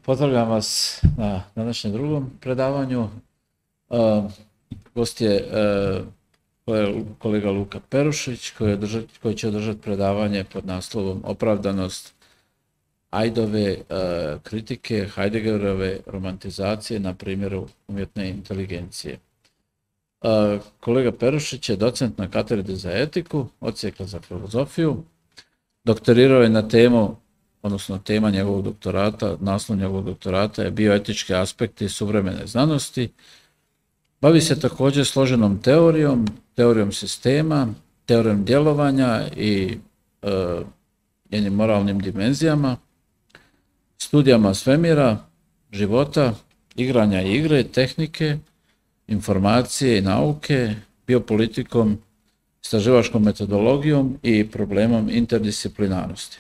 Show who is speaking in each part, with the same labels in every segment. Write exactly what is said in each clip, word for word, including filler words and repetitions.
Speaker 1: Pozdravljam vas na današnjem drugom predavanju. Uh, gost je uh, kolega Luka Perušić koji, držat, koji će održati predavanje pod naslovom Opravdanost Ajdove uh, kritike Heideggerove romantizacije na primjeru umjetne inteligencije. Uh, kolega Perušić je docent na katedri za etiku, odsjeka za filozofiju. Doktorirao je na temu, odnosno tema njegovog doktorata, naslov njegovog doktorata je bioetički aspekti suvremene znanosti. Bavi se također složenom teorijom, teorijom sistema, teorijom djelovanja i e, njenim moralnim dimenzijama, studijama svemira, života, igranja i igre, tehnike, informacije i nauke, biopolitikom, istraživačkom metodologijom i problemom interdisciplinarnosti.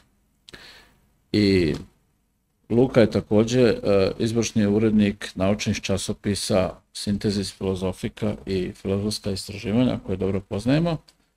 Speaker 1: I Luka je također uh, izvršni urednik naučnih časopisa Sintezis filozofika i filozofska istraživanja koje dobro poznajemo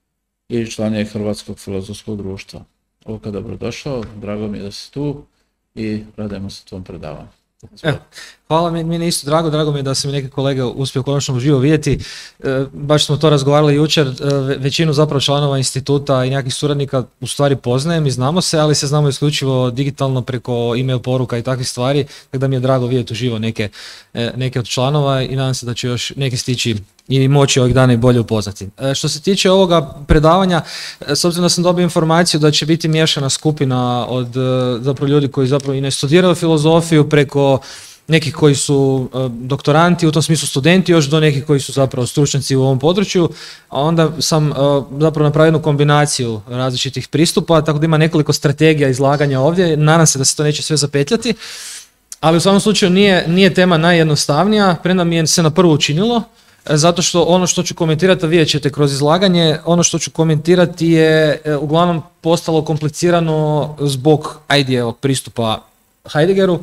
Speaker 1: i član je Hrvatskog filozofskog društva. Luka, dobrodošao, drago mi je da si tu i radujemo se tvom predavanju.
Speaker 2: Evo, hvala, mi je isto drago, drago mi je da sam i neke kolege uspio konačno uživo vidjeti. E, baš smo to razgovarali jučer, e, većinu zapravo članova instituta i nekakvih suradnika u stvari poznajem i znamo se, ali se znamo isključivo digitalno preko e-mail poruka i takvih stvari, tako da mi je drago vidjeti uživo neke, e, neke od članova i nadam se da će još neki stići i moći ovih dana i bolje upoznati. E, što se tiče ovoga predavanja, e, s obzirom da sam dobio informaciju da će biti miješana skupina od e, zapravo ljudi koji zapravo i ne studiraju filozofiju preko nekih koji su e, doktoranti, u tom smislu studenti, još do nekih koji su zapravo stručnjaci u ovom području, a onda sam e, zapravo napravio jednu kombinaciju različitih pristupa, tako da ima nekoliko strategija izlaganja ovdje, nadam se da se to neće sve zapetljati, ali u svakom slučaju nije, nije tema najjednostavnija, premda mi je se na prvu učinilo, zato što ono što ću komentirati, vidjet ćete kroz izlaganje, ono što ću komentirati je uglavnom postalo komplicirano zbog Heideggerovog pristupa Heideggeru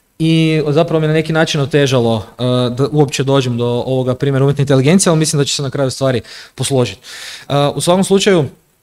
Speaker 2: i zapravo mi na neki način otežalo uh, da uopće dođem do ovoga primjera umjetne inteligencije, ali mislim da će se na kraju stvari posložiti. Uh, u svakom slučaju,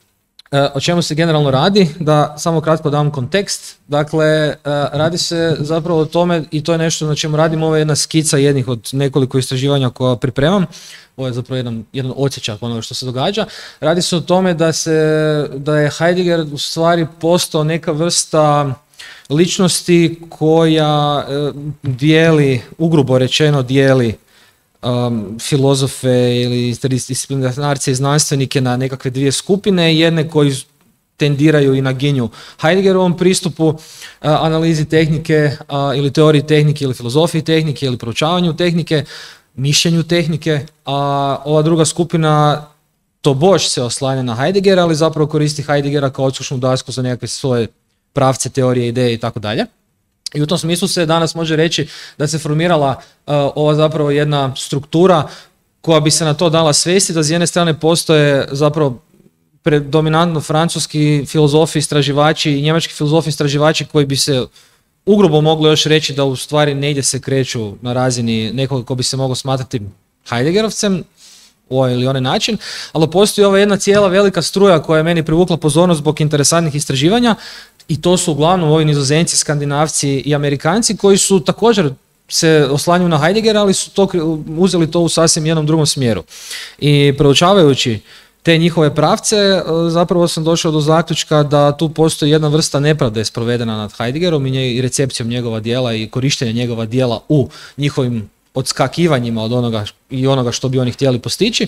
Speaker 2: o čemu se generalno radi, da samo kratko dam kontekst. Dakle, radi se zapravo o tome, i to je nešto na čemu radimo, ovo je jedna skica jednih od nekoliko istraživanja koja pripremam, ovo je zapravo jedan, jedan odsječak onoga što se događa. Radi se o tome da, se, da je Heidegger u stvari postao neka vrsta ličnosti koja dijeli, ugrubo rečeno dijeli Um, filozofe ili interdisciplinarce i znanstvenike na nekakve dvije skupine, jedne koji tendiraju i naginju Heideggerovom pristupu, uh, analizi tehnike uh, ili teoriji tehnike ili filozofiji tehnike ili proučavanju tehnike, mišljenju tehnike, a ova druga skupina tobož se oslanja na Heideggera, ali zapravo koristi Heideggera kao odslušnu dasku za nekakve svoje pravce, teorije, ideje i tako dalje. I u tom smislu se danas može reći da se formirala uh, ova zapravo jedna struktura koja bi se na to dala svesti, da s jedne strane postoje zapravo predominantno francuski filozofi, istraživači i njemački filozofi, istraživači koji bi se ugrubo moglo još reći da u stvari negdje se kreću na razini nekog ko bi se mogao smatrati Heideggerovcem u ovaj ili onaj način, ali postoji ova jedna cijela velika struja koja je meni privukla pozornost zbog interesantnih istraživanja. I to su uglavnom ovi Nizozemci, Skandinavci i Amerikanci koji su također se oslanjaju na Heideggera, ali su to, uzeli to u sasvim jednom drugom smjeru. I proučavajući te njihove pravce, zapravo sam došao do zaključka da tu postoji jedna vrsta nepravde sprovedena nad Heideggerom i recepcijom njegova djela i korištenja njegova djela u njihovim odskakivanjima od onoga i onoga što bi oni htjeli postići.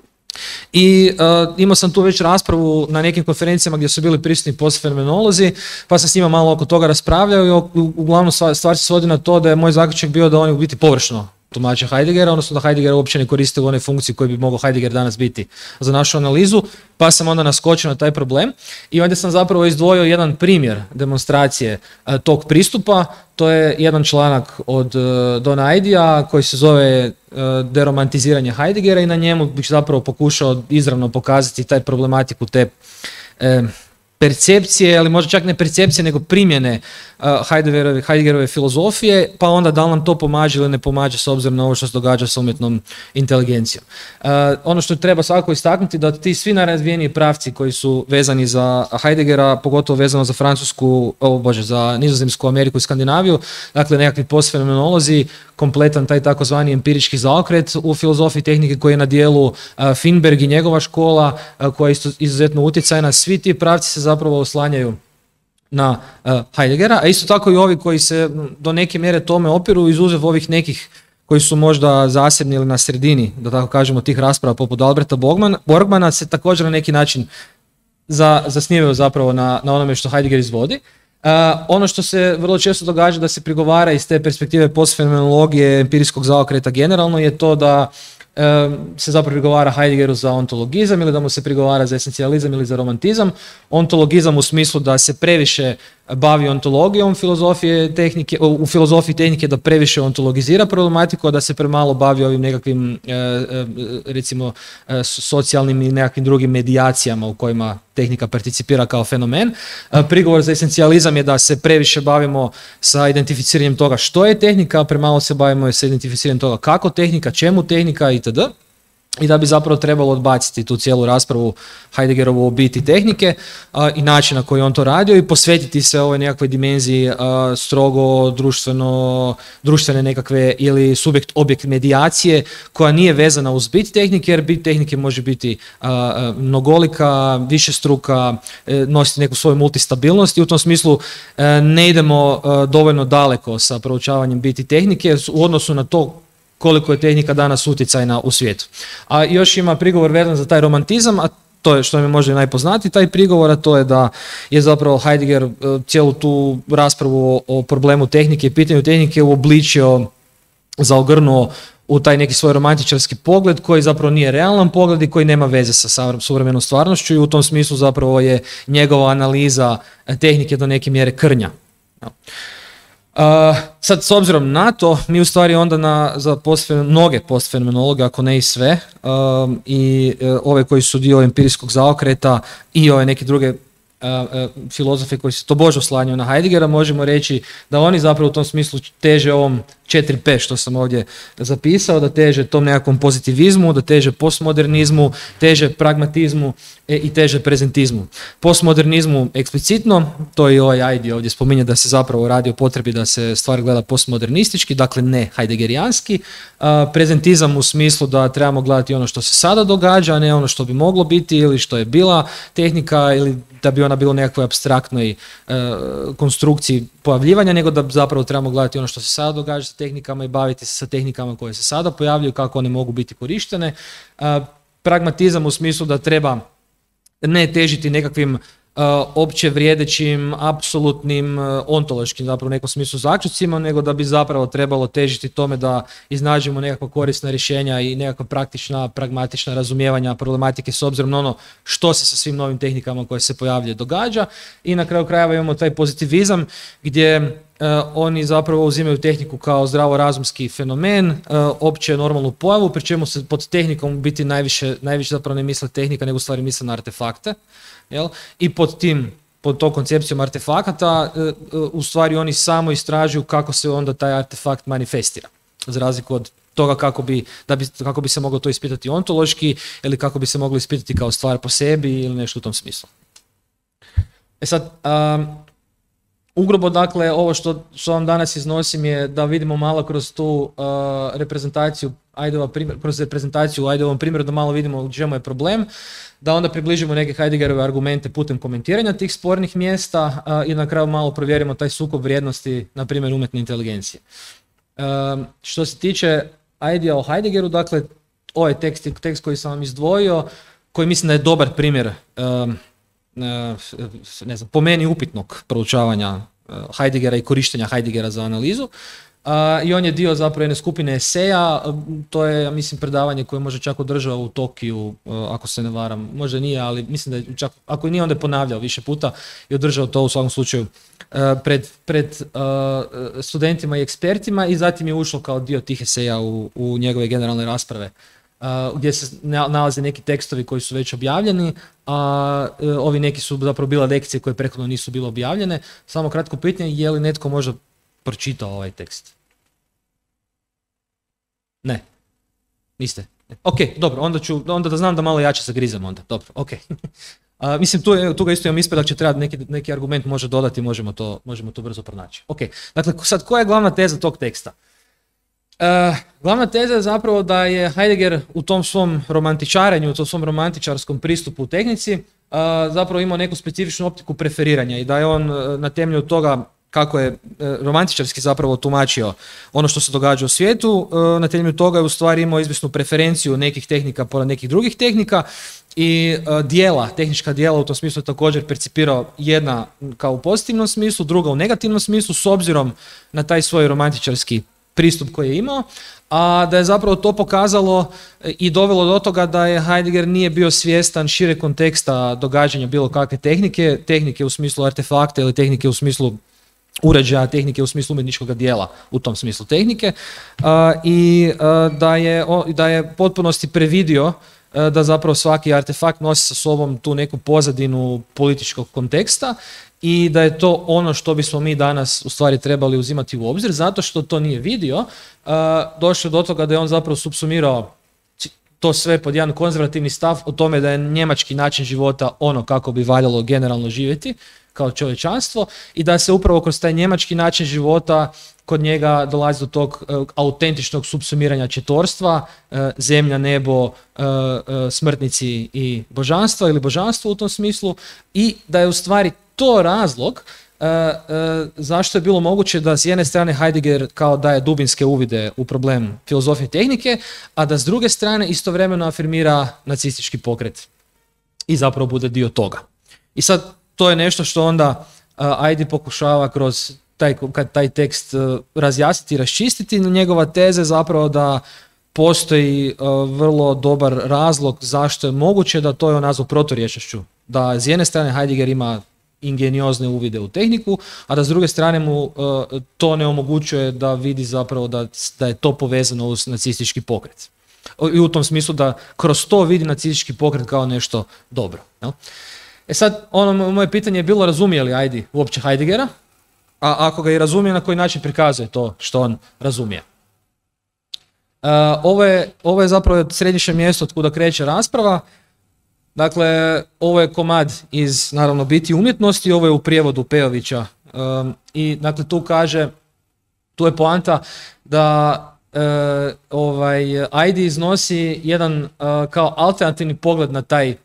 Speaker 2: I uh, imao sam tu već raspravu na nekim konferencijama gdje su bili prisutni postfenomenolozi, pa sam s njima malo oko toga raspravljao i uglavnom stvar, stvar se svodi na to da je moj zaključak bio da oni u biti površno tumače Heideggera, odnosno da Heidegger uopće ne koriste u one funkcije koje bi mogao Heidegger danas biti za našu analizu, pa sam onda naskočio na taj problem i onda sam zapravo izdvojio jedan primjer demonstracije uh, tog pristupa. To je jedan članak od uh, Dona Aidija koji se zove uh, deromantiziranje Heideggera i na njemu bih zapravo pokušao izravno pokazati taj problematiku te uh, percepcije, ali možda čak ne percepcije nego primjene uh, Heideggerove, Heideggerove filozofije, pa onda da li nam to pomaže ili ne pomaže s obzirom na ovo što se događa sa umjetnom inteligencijom. Uh, ono što treba svakako istaknuti da ti svi najrazvijeniji pravci koji su vezani za Heideggera, pogotovo vezano za Francusku, oh bože, za Nizozemsku, Ameriku i Skandinaviju, dakle nekakvi postfenomenolozi, kompletan taj takozvani empirički zaokret u filozofiji tehnike koji je na dijelu uh, Finberg i njegova škola, uh, koja je isto, izuzetno utjecajna. Svi ti pravci se zapravo oslanjaju na uh, Heideggera, a isto tako i ovi koji se do neke mjere tome opiru, izuzev ovih nekih koji su možda zasebni ili na sredini, da tako kažemo, tih rasprava poput Alberta Borgmana, se također na neki način za, zasnivaju zapravo na, na onome što Heidegger izvodi. Uh, ono što se vrlo često događa da se prigovara iz te perspektive postfenomenologije, empirijskog zaokreta generalno, je to da se zapravo prigovara Heideggeru za ontologizam ili da mu se prigovara za esencijalizam ili za romantizam. Ontologizam u smislu da se previše bavi ontologijom filozofije tehnike, u filozofiji tehnike da previše ontologizira problematiku, a da se premalo bavi ovim nekakvim recimo socijalnim i nekakvim drugim medijacijama u kojima tehnika participira kao fenomen. Prigovor za esencijalizam je da se previše bavimo sa identificiranjem toga što je tehnika, a premalo se bavimo sa identificiranjem toga kako tehnika, čemu tehnika itd. I da bi zapravo trebalo odbaciti tu cijelu raspravu Heideggerovu o biti tehnike a, i način na koji on to radio i posvetiti se ovoj nekakvoj dimenziji a, strogo društveno, društvene nekakve ili subjekt objekt medijacije koja nije vezana uz bit tehnike, jer bit tehnike može biti a, a, mnogolika, višestruka, e, nositi neku svoju multistabilnost i u tom smislu e, ne idemo a, dovoljno daleko sa proučavanjem biti tehnike u odnosu na to koliko je tehnika danas utjecajna u svijetu. A još ima prigovor vezan za taj romantizam, a to je što mi je možda i najpoznatiji taj prigovor, a to je da je zapravo Heidegger cijelu tu raspravu o, o problemu tehnike i pitanju tehnike uobličio, zaogrnuo u taj neki svoj romantičarski pogled koji zapravo nije realan pogled i koji nema veze sa suvremenom stvarnošću i u tom smislu zapravo je njegova analiza tehnike do neke mjere krnja. Uh, sad, s obzirom na to, mi u stvari onda na, za postfen, mnoge postfenomenologe, ako ne i sve, um, i uh, ove koji su dio empirijskog zaokreta i ove neke druge uh, uh, filozofe koji se tobože oslanjaju na Heideggera, možemo reći da oni zapravo u tom smislu teže ovom četiri P što sam ovdje zapisao, da teže tom nekakvom pozitivizmu, da teže postmodernizmu, teže pragmatizmu e, i teže prezentizmu. Postmodernizmu eksplicitno, to i ovaj Heidi ovdje spominje da se zapravo radi o potrebi da se stvar gleda postmodernistički, dakle ne heideggerijanski. A, prezentizam u smislu da trebamo gledati ono što se sada događa, a ne ono što bi moglo biti ili što je bila tehnika ili da bi ona bila u nekakvoj apstraktnoj e, konstrukciji pojavljivanja, nego da zapravo trebamo gledati ono što se sada događa sa tehnikama i baviti se sa tehnikama koje se sada pojavljuju, kako one mogu biti korištene. E, pragmatizam u smislu da treba ne težiti nekakvim Uh, opće vrijedećim, apsolutnim, uh, ontološkim zapravo u nekom smislu zaključcima, nego da bi zapravo trebalo težiti tome da iznađemo nekakva korisna rješenja i nekakva praktična, pragmatična razumijevanja problematike s obzirom na ono što se sa svim novim tehnikama koje se pojavljaju događa. I na kraju krajeva imamo taj pozitivizam gdje uh, oni zapravo uzimaju tehniku kao zdravorazumski fenomen, uh, opće normalnu pojavu, pri čemu se pod tehnikom biti najviše, najviše zapravo ne misle tehnika, nego u stvari misle na artefakte. Jel? I pod tim, pod tom koncepcijom artefakata, u stvari oni samo istražuju kako se onda taj artefakt manifestira. Za razliku od toga kako bi, da bi, kako bi se moglo to ispitati ontološki ili kako bi se moglo ispitati kao stvar po sebi ili nešto u tom smislu. E sad, um, ugrubo dakle, ovo što, što vam danas iznosim je da vidimo malo kroz tu uh, reprezentaciju Heidova primjer, kroz reprezentaciju u Heideovom primjeru da malo vidimo u čemu je problem, da onda približimo neke Heideggerove argumente putem komentiranja tih spornih mjesta uh, i na kraju malo provjerimo taj sukob vrijednosti, na primjer, umjetne inteligencije. Uh, što se tiče idea o Heideggeru, dakle, ovaj tekst, tekst koji sam vam izdvojio, koji mislim da je dobar primjer, uh, uh, ne znam, po meni upitnog proučavanja uh, Heideggera i korištenja Heideggera za analizu. Uh, I on je dio zapravo jedne skupine eseja, uh, to je, ja mislim, predavanje koje može čak održao u Tokiju, uh, ako se ne varam, možda nije, ali mislim da je čak, ako nije, onda je ponavljao više puta i održao to u svakom slučaju uh, pred, pred uh, studentima i ekspertima i zatim je ušlo kao dio tih eseja u, u njegove generalne rasprave. Uh, gdje se nalaze neki tekstovi koji su već objavljeni, a e, ovi neki su zapravo bile lekcije koje prethodno nisu bile objavljene. Samo kratko pitanje, je li netko možda pročitao ovaj tekst? Ne. Niste? Ok, dobro, onda ću, onda da znam da malo jače zagrizam onda. Dobro, ok. A, mislim, tu, je, tu ga isto imam ispred, ako će trebati neki, neki argument može dodati, možemo to, možemo to brzo pronaći. Ok, dakle, sad koja je glavna teza tog teksta? Uh, glavna teza je zapravo da je Heidegger u tom svom romantičarenju, u tom svom romantičarskom pristupu u tehnici uh, zapravo imao neku specifičnu optiku preferiranja i da je on uh, na temelju toga kako je uh, romantičarski zapravo tumačio ono što se događa u svijetu, uh, na temelju toga je u stvari imao izvjesnu preferenciju nekih tehnika pored nekih drugih tehnika i uh, dijela, tehnička dijela u tom smislu je također percipirao jedna kao u pozitivnom smislu, druga u negativnom smislu s obzirom na taj svoj romantičarski pristup koji je imao, a da je zapravo to pokazalo i dovelo do toga da je Heidegger nije bio svjestan šire konteksta događanja bilo kakve tehnike, tehnike u smislu artefakta ili tehnike u smislu uređaja, tehnike u smislu umjetničkog dijela u tom smislu tehnike uh, i uh, da je, o, da je potpunosti previdio uh, da zapravo svaki artefakt nosi sa sobom tu neku pozadinu političkog konteksta i da je to ono što bismo mi danas u stvari trebali uzimati u obzir, zato što to nije vidio, uh, došlo do toga da je on zapravo subsumirao to sve pod jedan konzervativni stav o tome da je njemački način života ono kako bi valjalo generalno živjeti kao čovječanstvo i da se upravo kroz taj njemački način života kod njega dolazi do tog uh, autentičnog subsumiranja četvorstva, uh, zemlja, nebo, uh, uh, smrtnici i božanstva ili božanstvo u tom smislu i da je u stvari to razlog uh, uh, zašto je bilo moguće da s jedne strane Heidegger kao daje dubinske uvide u problem filozofije tehnike, a da s druge strane istovremeno afirmira nacistički pokret i zapravo bude dio toga. I sad to je nešto što onda uh, Heidi pokušava kroz taj, kad taj tekst uh, razjasniti i raščistiti. Njegova teza je zapravo da postoji uh, vrlo dobar razlog zašto je moguće da to je on nazvao proturječnošću. Da s jedne strane Heidegger ima ingeniozne uvide u tehniku, a da s druge strane mu uh, to ne omogućuje da vidi zapravo da, da je to povezano uz nacistički pokret. I u tom smislu da kroz to vidi nacistički pokret kao nešto dobro. Jel? E sad, ono moje pitanje je bilo razumije li Heidi uopće Heideggera, a ako ga i razumije, na koji način prikazuje to što on razumije. Uh, ovo, je, ovo je zapravo središnje mjesto od kuda kreće rasprava. Dakle, ovo je komad iz, naravno, Biti umjetnosti, ovo je u prijevodu Pejovića. Um, I, dakle, tu kaže, tu je poanta da uh, ovaj, Heidi iznosi jedan uh, kao alternativni pogled na taj,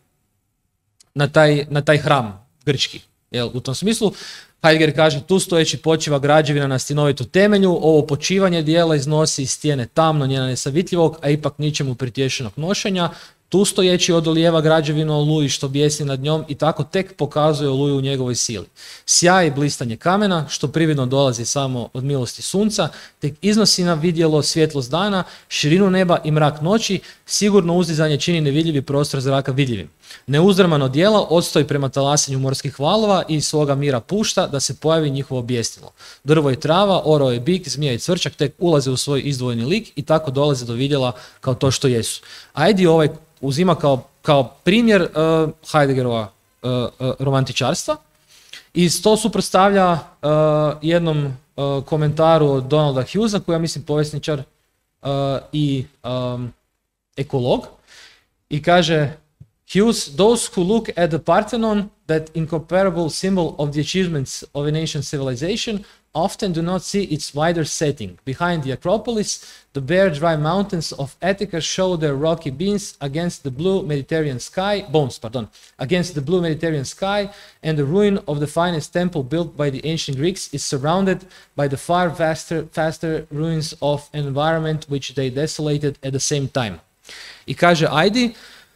Speaker 2: na taj, na taj hram grčki. Jel, u tom smislu, Heidegger kaže, tu stojeći počiva građevina na stjenovitu temelju, ovo počivanje dijela iznosi iz stijene tamno, njena nesavitljivog, a ipak ničemu pritješenog nošenja. Tu stojeći odolijeva građevinu oluji što bijesni nad njom i tako tek pokazuje oluju u njegovoj sili. Sjaj i blistanje kamena, što prividno dolazi samo od milosti sunca, tek iznosi na vidjelo svjetlost dana, širinu neba i mrak noći, sigurno uzdizanje čini nevidljivi prostor zraka vidljivim. Neuzdrmano dijelo odstoji prema talasenju morskih valova i svoga mira pušta da se pojavi njihovo bjesnilo. Drvo i trava, orao i bik, zmija i cvrčak tek ulaze u svoj izdvojeni lik i tako dolaze do vidjela kao to što jesu. Ajdi ovaj uzima kao, kao primjer uh, Heideggerova uh, uh, romantičarstva i to suprotstavlja uh, jednom uh, komentaru od Donalda Hughesa, koji je, mislim, povjesničar uh, i um, ekolog, i kaže Hughes, those who look at the Parthenon, that incomparable symbol of the achievements of an ancient civilization, often do not see its wider setting. Behind the Acropolis, the bare dry mountains of Attica show their rocky beams against the blue Mediterranean sky, bones, pardon, against the blue Mediterranean sky, and the ruin of the finest temple built by the ancient Greeks is surrounded by the far vaster, faster ruins of an environment which they desolated at the same time. I kaže Heidi,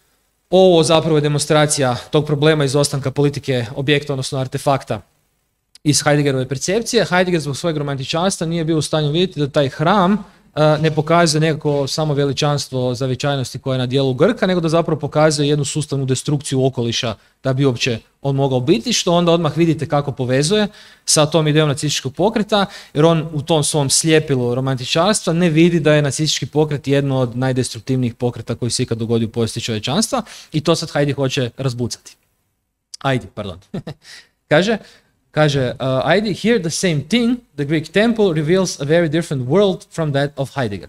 Speaker 2: ovo zapravo je demonstracija tog problema izostanka politike objekta, odnosno artefakta iz Heideggerove percepcije. Heidegger zbog svojeg romantičanstva nije bio u stanju vidjeti da taj hram ne pokazuje nekako samo veličanstvo zavičajnosti koja je na dijelu Grka, nego da zapravo pokazuje jednu sustavnu destrukciju okoliša da bi uopće on mogao biti, što onda odmah vidite kako povezuje sa tom idejom nacističkog pokreta, jer on u tom svom slijepilu romantičarstva ne vidi da je nacistički pokret jedno od najdestruktivnijih pokreta koji se ikad dogodio u povijesti čovječanstva i to sad Heidi hoće razbucati. Ajde, pardon. Kaže, kaže uh, Heidi, here the same thing, the Greek temple reveals a very different world from that of Heidegger.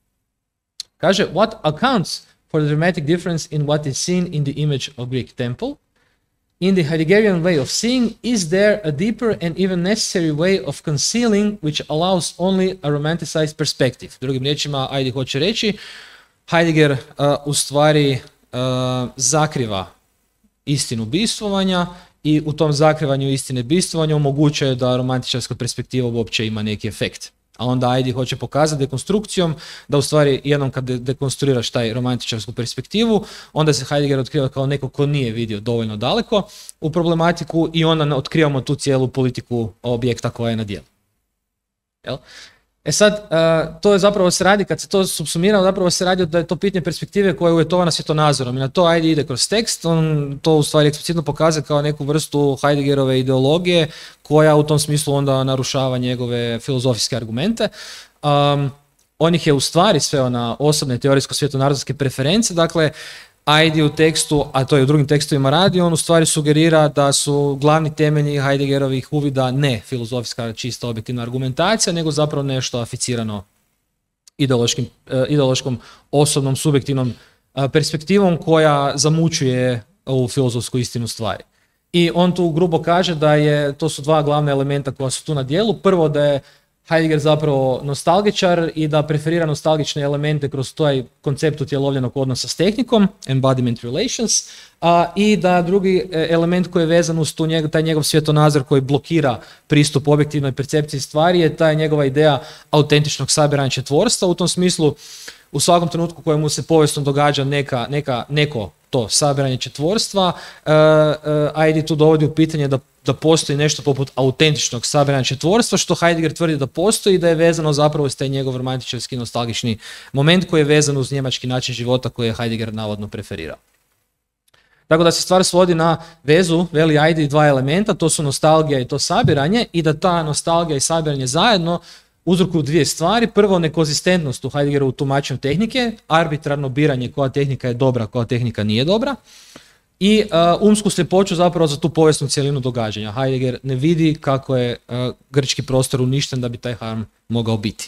Speaker 2: Kaže, what accounts for the dramatic difference in what is seen in the image of Greek temple? In the Heideggerian way of seeing, is there a deeper and even necessary way of concealing which allows only a romanticized perspective? Drugim riječima, Heidi hoće reći, Heidegger uh, u stvari uh, zakriva istinu bivstvovanja i u tom zakrivanju istine bivstvovanja omogućuje da romantičarska perspektiva uopće ima neki efekt. A onda Heidi hoće pokazati dekonstrukcijom da u stvari jednom kad dekonstruiraš taj romantičarsku perspektivu, onda se Heidegger otkriva kao neko ko nije vidio dovoljno daleko u problematiku i onda otkrivamo tu cijelu politiku objekta koja je na dijelu. Jel? E sad, uh, to je zapravo se radi, kad se to subsumira, zapravo se radi da je to pitanje perspektive koja je uvjetovana svjetonazorom i na to Heidi ide kroz tekst, on to u stvari eksplicitno pokazuje kao neku vrstu Heideggerove ideologije koja u tom smislu onda narušava njegove filozofijske argumente. Um, on ih je u stvari sveo na osobne teorijsko-svjetonazorske preference, dakle Heidi u tekstu, a to je u drugim tekstovima radi, on u stvari sugerira da su glavni temelji Heideggerovih uvida ne filozofska čista objektivna argumentacija, nego zapravo nešto aficirano ideološkim, ideološkom osobnom subjektivnom perspektivom koja zamućuje ovu filozofsku istinu stvari. I on tu grubo kaže da je, to su dva glavna elementa koja su tu na dijelu. Prvo da je Heidegger zapravo nostalgičar i da preferira nostalgične elemente kroz taj koncept utjelovljenog odnosa s tehnikom, embodiment relations, a, i da drugi element koji je vezan uz tu njegov, taj njegov svjetonazor koji blokira pristup objektivnoj percepciji stvari je ta njegova ideja autentičnog sabiranja četvorstva. U tom smislu, u svakom trenutku kojemu se povijesno događa neka, neka, neko to sabiranje četvorstva, uh, uh, Heidi tu dovodi u pitanje da, da postoji nešto poput autentičnog sabiranja četvorstva, što Heidegger tvrdi da postoji i da je vezano zapravo s taj njegov romantičarski nostalgični moment koji je vezan uz njemački način života koji je Heidegger navodno preferirao. Tako da se stvar svodi na vezu, veli Heidi, dva elementa, to su nostalgija i to sabiranje, i da ta nostalgija i sabiranje zajedno uzrokuju dvije stvari. Prvo, nekonzistentnost u Heideggerovu tumačenju tehnike, arbitrarno biranje koja tehnika je dobra, koja tehnika nije dobra, i uh, umsku sljepoću zapravo za tu povijesnu cjelinu događanja. Heidegger ne vidi kako je uh, grčki prostor uništen da bi taj harm mogao biti.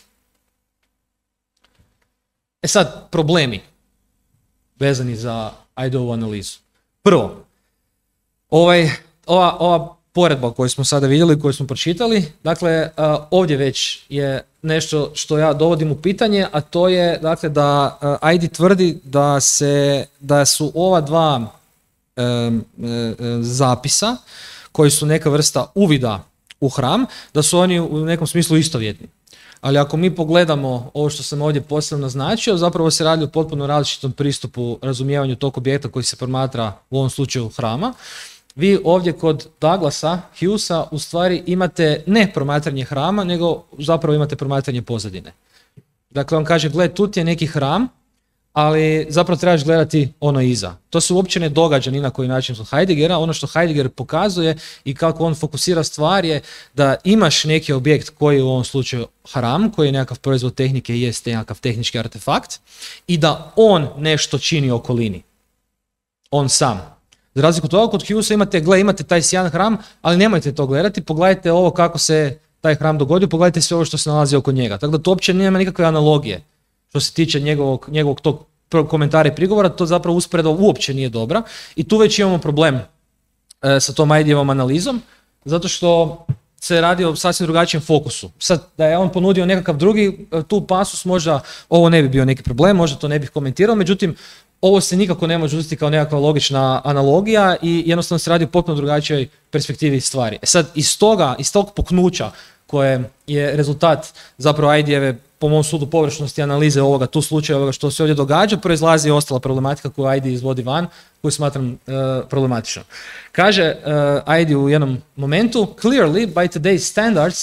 Speaker 2: E sad, problemi vezani za Heideovu analizu. Prvo, ovaj, ova, ova poredba koju smo sada vidjeli, koju smo pročitali, dakle uh, ovdje već je nešto što ja dovodim u pitanje, a to je dakle da uh, Heidi tvrdi da, se, da su ova dva um, uh, zapisa koji su neka vrsta uvida u hram, da su oni u nekom smislu istovjetni. Ali ako mi pogledamo ovo što sam ovdje posebno naznačio, zapravo se radi o potpuno različitom pristupu razumijevanju tog objekta koji se promatra u ovom slučaju hrama. Vi ovdje kod Douglasa, Hughesa, u stvari imate ne promatranje hrama, nego zapravo imate promatranje pozadine. Dakle, on kaže, gled, tu ti je neki hram, ali zapravo trebaš gledati ono iza. To se uopće ne događa ni na koji način od Heideggera. Ono što Heidegger pokazuje i kako on fokusira stvar je da imaš neki objekt koji je u ovom slučaju hram, koji je nekakav proizvod tehnike i jest nekakav tehnički artefakt, i da on nešto čini okolini. On sam. Za razliku od toga, kod Hughesa imate, gle, imate taj sjajan hram, ali nemojte to gledati, pogledajte ovo kako se taj hram dogodio, pogledajte sve ovo što se nalazi oko njega. Tako da to uopće nema nikakve analogije. Što se tiče njegovog, njegovog tog komentara i prigovora, to zapravo usporedba uopće nije dobra. I tu već imamo problem e, sa tom Heideovom analizom, zato što se radi o sasvim drugačijem fokusu. Sad, da je on ponudio nekakav drugi tu pasus, možda ovo ne bi bio neki problem, možda to ne bih komentirao, međutim, ovo se nikako ne može uzeti kao nekakva logična analogija i jednostavno se radi o potpuno drugačijoj perspektivi stvari. E sad, iz toga, iz tog puknuća koje je rezultat zapravo Heidijeve, po mom sudu, površnosti analize ovoga tu slučaja, ovoga što se ovdje događa, proizlazi i ostala problematika koju Heidi izvodi van, koju smatram uh, problematičnom. Kaže uh, Heidi u jednom momentu, clearly by today's standards,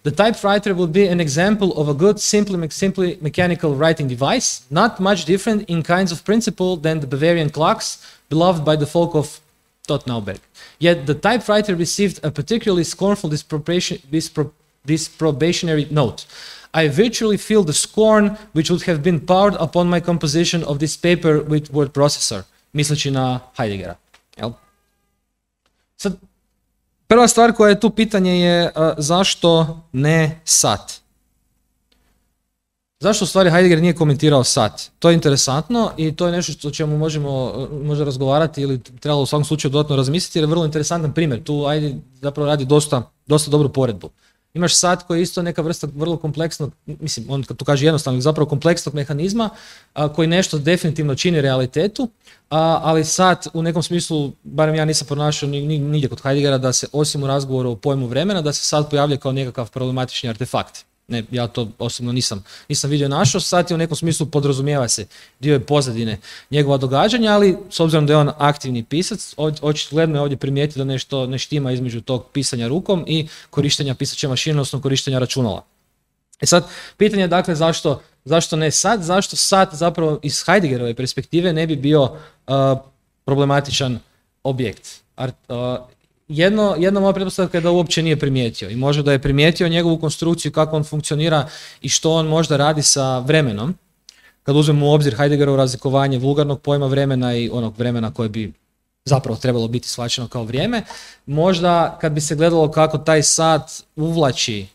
Speaker 2: The typewriter would be an example of a good, simply, simply mechanical writing device, not much different in kinds of principle than the Bavarian clocks beloved by the folk of Tottenauberg. Yet the typewriter received a particularly scornful disprobation, dispro, disprobationary note. I virtually feel the scorn which would have been poured upon my composition of this paper with word processor, misleći na Heideggera. Jel? Sad, prva stvar koja je tu pitanje je uh, zašto ne sat? Zašto u stvari Heidegger nije komentirao sat? To je interesantno i to je nešto o čemu možemo možda razgovarati ili trebalo u svakom slučaju dodatno razmisliti jer je vrlo interesantan primjer. Tu Heidegger zapravo radi dosta, dosta dobru poredbu. Imaš sat koji je isto neka vrsta vrlo kompleksnog, mislim, on kad to kaže jednostavno, zapravo kompleksnog mehanizma a, koji nešto definitivno čini realitetu, a, ali sat u nekom smislu, barem ja nisam pronašao ni, ni, nigdje kod Heideggera da se osim u razgovoru o pojmu vremena, da se sat pojavlja kao nekakav problematični artefakt. Ne, ja to osobno nisam, nisam vidio našao, sat je u nekom smislu podrazumijeva se, dio je pozadine njegova događanja, ali s obzirom da je on aktivni pisac, očigledno je ovdje primijetio da nešto ne štima između tog pisanja rukom i korištenja pisaće mašine, odnosno korištenja računala. E sad, pitanje je dakle zašto, zašto ne sat, zašto sat zapravo iz Heideggerove perspektive ne bi bio uh, problematičan objekt. Art, uh, Jedno, jedna moja pretpostavka je da uopće nije primijetio i možda da je primijetio njegovu konstrukciju, kako on funkcionira i što on možda radi sa vremenom. Kad uzmemo u obzir Heideggerovo razlikovanje vulgarnog pojma vremena i onog vremena koje bi zapravo trebalo biti shvaćeno kao vrijeme, možda kad bi se gledalo kako taj sat uvlači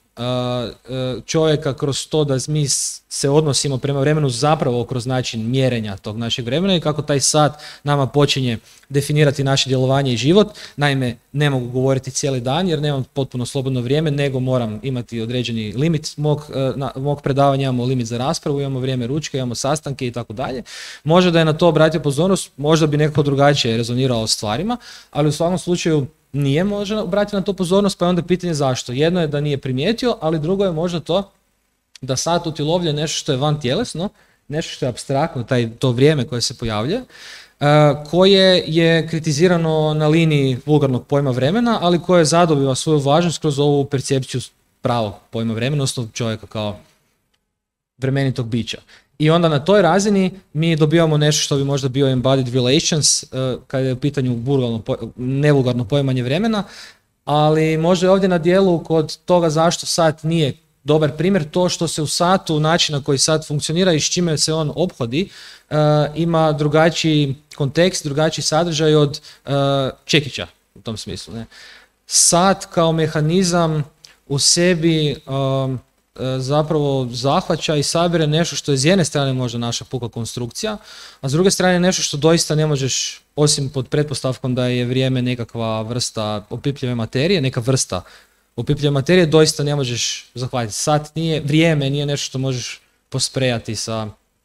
Speaker 2: čovjeka kroz to da mi se odnosimo prema vremenu zapravo kroz način mjerenja tog našeg vremena i kako taj sat nama počinje definirati naše djelovanje i život. Naime, ne mogu govoriti cijeli dan jer nemam potpuno slobodno vrijeme, nego moram imati određeni limit mog, na, mog predavanja, imamo limit za raspravu, imamo vrijeme ručka, imamo sastanke i tako dalje. Možda da je na to obratio pozornost, možda bi nekako drugačije rezonirao stvarima, ali u svakom slučaju nije možda obratio na to pozornost, pa je onda pitanje zašto. Jedno je da nije primijetio, ali drugo je možda to da sat utjelovlja nešto što je van tjelesno, nešto što je apstraktno, taj, to vrijeme koje se pojavlja, uh, koje je kritizirano na liniji vulgarnog pojma vremena, ali koje zadobiva svoju važnost kroz ovu percepciju pravog pojma vremena, odnosno čovjeka kao vremenitog bića. I onda na toj razini mi dobivamo nešto što bi možda bio embodied relations, uh, kada je u pitanju nevulgarno poimanje vremena, ali možda je ovdje na dijelu kod toga zašto sat nije dobar primjer, to što se u satu, način na koji sat funkcionira i s čime se on ophodi, uh, ima drugačiji kontekst, drugačiji sadržaj od uh, čekića u tom smislu. Ne? Sat kao mehanizam u sebi um, zapravo zahvaća i sabire nešto što je s jedne strane možda naša puka konstrukcija, a s druge strane nešto što doista ne možeš, osim pod pretpostavkom da je vrijeme nekakva vrsta opipljive materije, neka vrsta opipljive materije, doista ne možeš zahvatiti. Sat nije, vrijeme nije nešto što možeš posprejati sa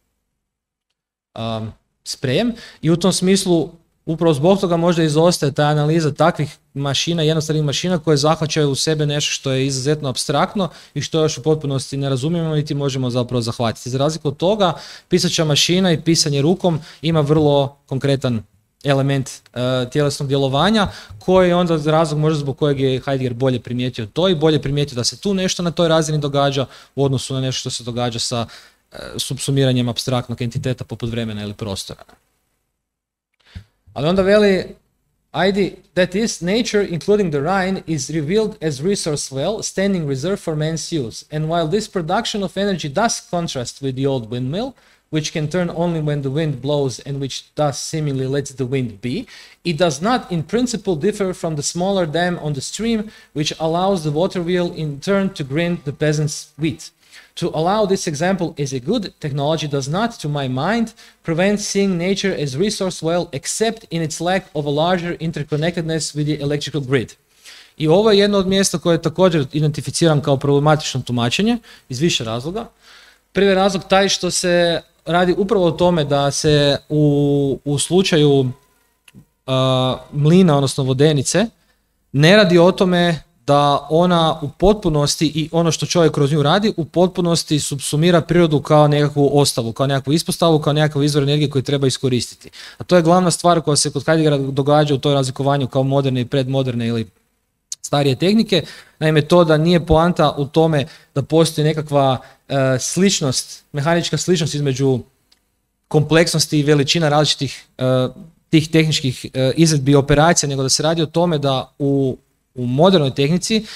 Speaker 2: um, sprejem i u tom smislu upravo zbog toga možda izostaje ta analiza takvih mašina, jednostavnih mašina koje zahvaćaju u sebe nešto što je izuzetno apstraktno i što još u potpunosti ne razumijemo niti možemo zapravo zahvatiti. Za razliku od toga, pisaća mašina i pisanje rukom ima vrlo konkretan element uh, tjelesnog djelovanja koji je onda razlog možda zbog kojeg je Heidegger bolje primijetio to i bolje primijetio da se tu nešto na toj razini događa u odnosu na nešto što se događa sa uh, subsumiranjem apstraktnog entiteta poput vremena ili prostora. Ali onda veli, ajde, that is, nature, including the Rhine, is revealed as resource well, standing reserved for man's use. And while this production of energy does contrast with the old windmill, which can turn only when the wind blows and which thus seemingly lets the wind be, it does not in principle differ from the smaller dam on the stream, which allows the water wheel in turn to grind the peasant's wheat. To allow this example as a good technology does not, to my mind, prevent seeing nature as resource well, except in its lack of a larger interconnectedness with the electrical grid. I ovo je jedno od mjesta koje također identificiram kao problematično tumačenje iz više razloga. Prvi razlog taj što se radi upravo o tome da se u, u slučaju uh, mlina, odnosno vodenice, ne radi o tome da ona u potpunosti i ono što čovjek kroz nju radi u potpunosti subsumira prirodu kao nekakvu ostavu, kao nekakvu ispostavu, kao nekakav izvor energije koji treba iskoristiti. A to je glavna stvar koja se kod Heideggera događa u toj razlikovanju kao moderne i predmoderne ili starije tehnike. Naime, to da nije poanta u tome da postoji nekakva uh, sličnost, mehanička sličnost između kompleksnosti i veličina različitih uh, tih tehničkih uh, izvedbi i operacija, nego da se radi o tome da u, u modernoj tehnici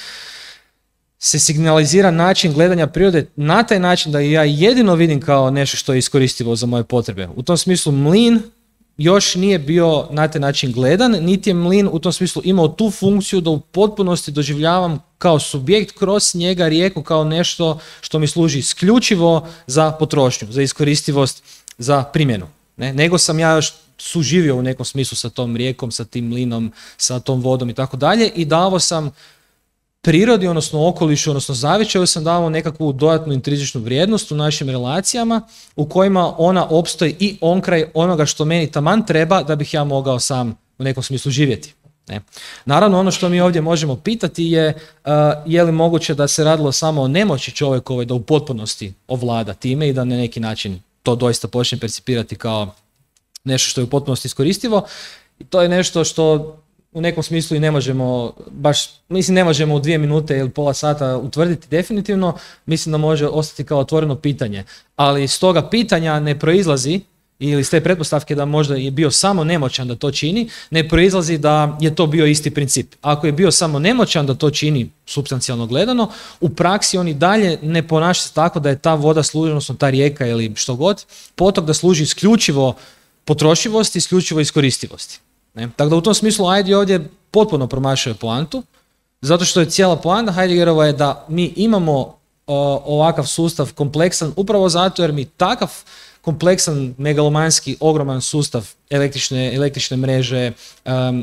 Speaker 2: se signalizira način gledanja prirode na taj način da ja jedino vidim kao nešto što je iskoristivo za moje potrebe. U tom smislu mlin još nije bio na taj način gledan, niti je mlin u tom smislu imao tu funkciju da u potpunosti doživljavam kao subjekt kroz njega rijeku kao nešto što mi služi isključivo za potrošnju, za iskoristivost, za primjenu. Ne? Nego sam ja još suživio u nekom smislu sa tom rijekom, sa tim mlinom, sa tom vodom i tako dalje i davo sam prirodi, odnosno okolišu, odnosno zavičaju sam davao nekakvu dodatnu intrinzičnu vrijednost u našim relacijama u kojima ona opstoji i onkraj onoga što meni taman treba da bih ja mogao sam u nekom smislu živjeti. Ne. Naravno, ono što mi ovdje možemo pitati je uh, je li moguće da se radilo samo o nemoći čovjekovoj da u potpunosti ovlada time i da na neki način to doista počne percipirati kao nešto što je u potpunosti iskoristivo. I to je nešto što u nekom smislu i ne možemo, baš, mislim ne možemo u dvije minute ili pola sata utvrditi definitivno, mislim da može ostati kao otvoreno pitanje. Ali iz toga pitanja ne proizlazi, ili iz te pretpostavke da možda je bio samo nemoćan da to čini, ne proizlazi da je to bio isti princip. Ako je bio samo nemoćan da to čini supstancijalno gledano, u praksi on i dalje ne ponaša se tako da je ta voda služi, odnosno ta rijeka ili što god, potok da služi isključivo potrošivosti, isključivo iskoristivosti. Ne? Tako da u tom smislu Heidi ovdje potpuno promašuje poantu, zato što je cijela poanta Heideggerova je da mi imamo uh, ovakav sustav kompleksan upravo zato jer mi takav kompleksan, megalomanski, ogroman sustav električne, električne mreže, um,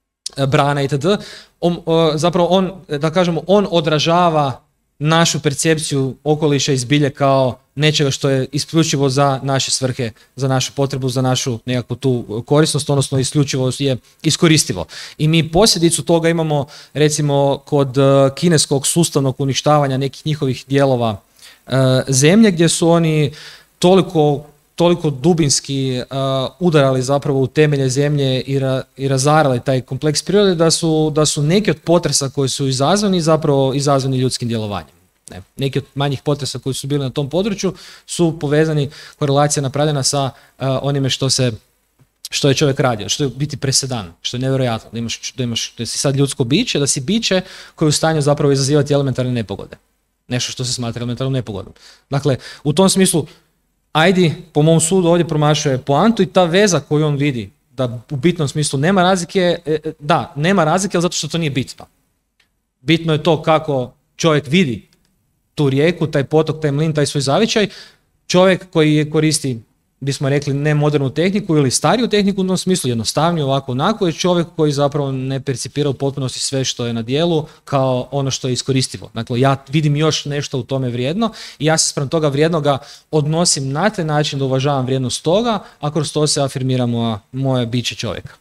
Speaker 2: brana itd. On, uh, zapravo on, da kažemo, on odražava našu percepciju okoliša i zbilje kao nečega što je isključivo za naše svrhe, za našu potrebu, za našu nekakvu tu korisnost, odnosno isključivo je iskoristivo. I mi posljedicu toga imamo recimo kod uh, kineskog sustavnog uništavanja nekih njihovih dijelova uh, zemlje gdje su oni toliko, toliko dubinski uh, udarali zapravo u temelje zemlje i, ra, i razarali taj kompleks prirode da su, da su neki od potresa koji su izazvani zapravo izazvani ljudskim djelovanjem. Ne. Neki od manjih potresa koji su bili na tom području su povezani, korelacija napravljena sa uh, onime što se što je čovjek radio, što je biti presedan, što je nevjerojatno, da imaš, da imaš da si sad ljudsko biće, da si biće koje je u stanju zapravo izazivati elementarne nepogode. Nešto što se smatra elementarnom nepogodom. Dakle, u tom smislu Heidi, po mom sudu, ovdje promašuje poantu i ta veza koju on vidi, da u bitnom smislu nema razlike, da, nema razlike, ali zato što to nije bitno. Bitno je to kako čovjek vidi tu rijeku, taj potok, taj mlin, taj svoj zavičaj. Čovjek koji je koristi, bismo rekli, ne modernu tehniku ili stariju tehniku u tom smislu, jednostavnije, ovako, onako, je čovjek koji zapravo ne percipira u potpunosti sve što je na dijelu kao ono što je iskoristivo. Dakle, ja vidim još nešto u tome vrijedno i ja se spram toga vrijednoga odnosim na taj način da uvažavam vrijednost toga, a kroz to se afirmira moja, moje biće čovjeka.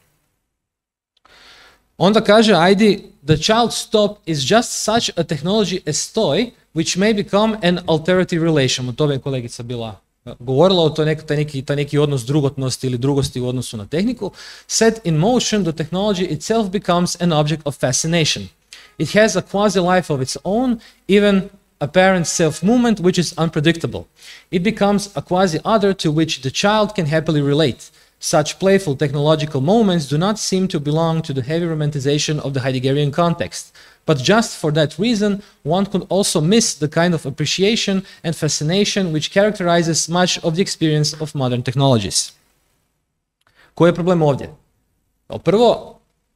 Speaker 2: Onda kaže Heidi, the child stop is just such a technology as toy, which may become an alternative relation. O tome je kolegica bila govorila, o to neki, taj, neki, taj neki odnos drugotnosti ili drugosti u odnosu na tehniku. Set in motion, the technology itself becomes an object of fascination. It has a quasi-life of its own, even apparent self-movement, which is unpredictable. It becomes a quasi-other to which the child can happily relate. Such playful technological moments do not seem to belong to the heavy romanticization of the Heideggerian context. But just for that reason, one could also miss the kind of appreciation and fascination which characterizes much of the experience of modern technologies. Koji je problem ovdje? Prvo,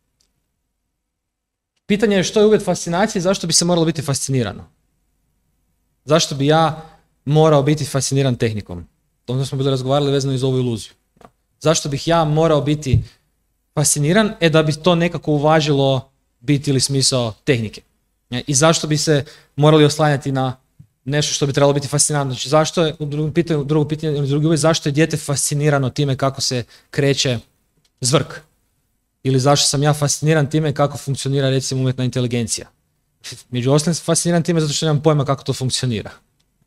Speaker 2: pitanje je što je uvjet fascinacije i zašto bi se moralo biti fascinirano. Zašto bi ja morao biti fasciniran tehnikom? Onda smo bili razgovarali vezano iz ovu iluziju. Zašto bih ja morao biti fasciniran, e da bi to nekako uvažilo bit ili smisao tehnike. I zašto bi se morali oslanjati na nešto što bi trebalo biti fascinantno. Znači zašto je, u drugom pitanju, drugo pitanje, ili drugi uvijek, zašto je dijete fascinirano time kako se kreće zvrk? Ili zašto sam ja fasciniran time kako funkcionira recimo umjetna inteligencija? Među ostalim sam fasciniran time zato što nemam pojma kako to funkcionira.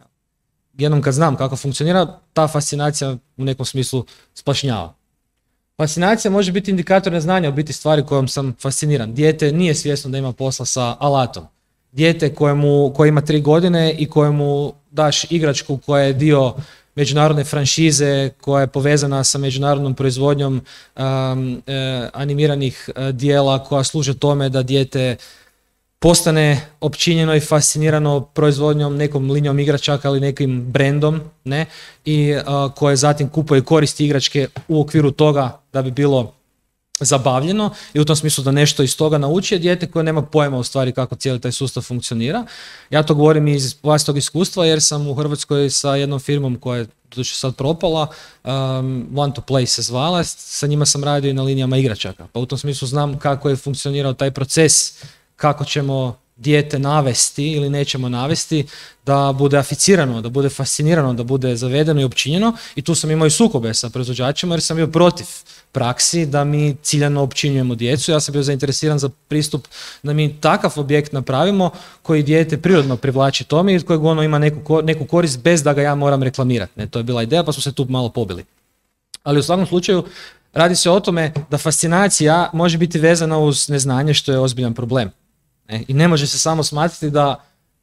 Speaker 2: Jednom kad znam kako funkcionira, ta fascinacija u nekom smislu splašnjava. Fascinacija može biti indikator neznanja, u biti stvari kojom sam fasciniran. Dijete nije svjesno da ima posla sa alatom. Dijete kojemu, koje ima tri godine i kojemu daš igračku koja je dio međunarodne franšize, koja je povezana sa međunarodnom proizvodnjom um, e, animiranih e, dijela koja služe tome da dijete postane općinjeno i fascinirano proizvodnjom, nekom linijom igračaka ili nekim brendom, ne, i uh, koje zatim kupuje i koristi igračke u okviru toga da bi bilo zabavljeno i u tom smislu da nešto iz toga nauči, je dijete koje nema pojma u stvari kako cijeli taj sustav funkcionira. Ja to govorim iz vlastitog iskustva jer sam u Hrvatskoj sa jednom firmom koja je doduše sad propala, um, One to Play se zvala, sa njima sam radio i na linijama igračaka, pa u tom smislu znam kako je funkcionirao taj proces, kako ćemo dijete navesti ili nećemo navesti da bude aficirano, da bude fascinirano, da bude zavedeno i općinjeno, i tu sam imao i sukobe sa proizvođačima jer sam bio protiv praksi da mi ciljano općinjujemo djecu. Ja sam bio zainteresiran za pristup da mi takav objekt napravimo koji dijete prirodno privlači tome i od kojeg ono ima neku, neku korist bez da ga ja moram reklamirati. Ne, to je bila ideja, pa smo se tu malo pobili. Ali u svakom slučaju radi se o tome da fascinacija može biti vezana uz neznanje, što je ozbiljan problem. Ne? I ne može se samo smatrati da,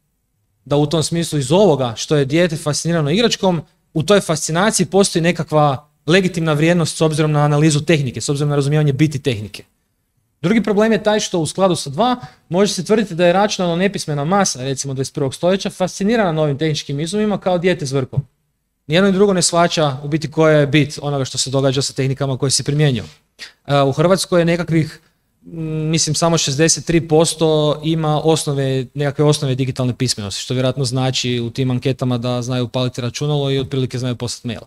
Speaker 2: da u tom smislu iz ovoga što je dijete fascinirano igračkom, u toj fascinaciji postoji nekakva legitimna vrijednost s obzirom na analizu tehnike, s obzirom na razumijevanje biti tehnike. Drugi problem je taj što u skladu sa dva može se tvrditi da je računalno nepismena masa, recimo dvadeset prvog stoljeća, fascinirana novim tehničkim izumima kao dijete s vrkom. Nijedno i drugo ne shvaća u biti koja je bit onoga što se događa sa tehnikama koje se primjenjuju. U Hrvatskoj je nekakvih, mislim, samo šezdeset tri posto ima osnove, nekakve osnove digitalne pismenosti, što vjerojatno znači u tim anketama da znaju upaliti računalo i otprilike znaju poslati maila.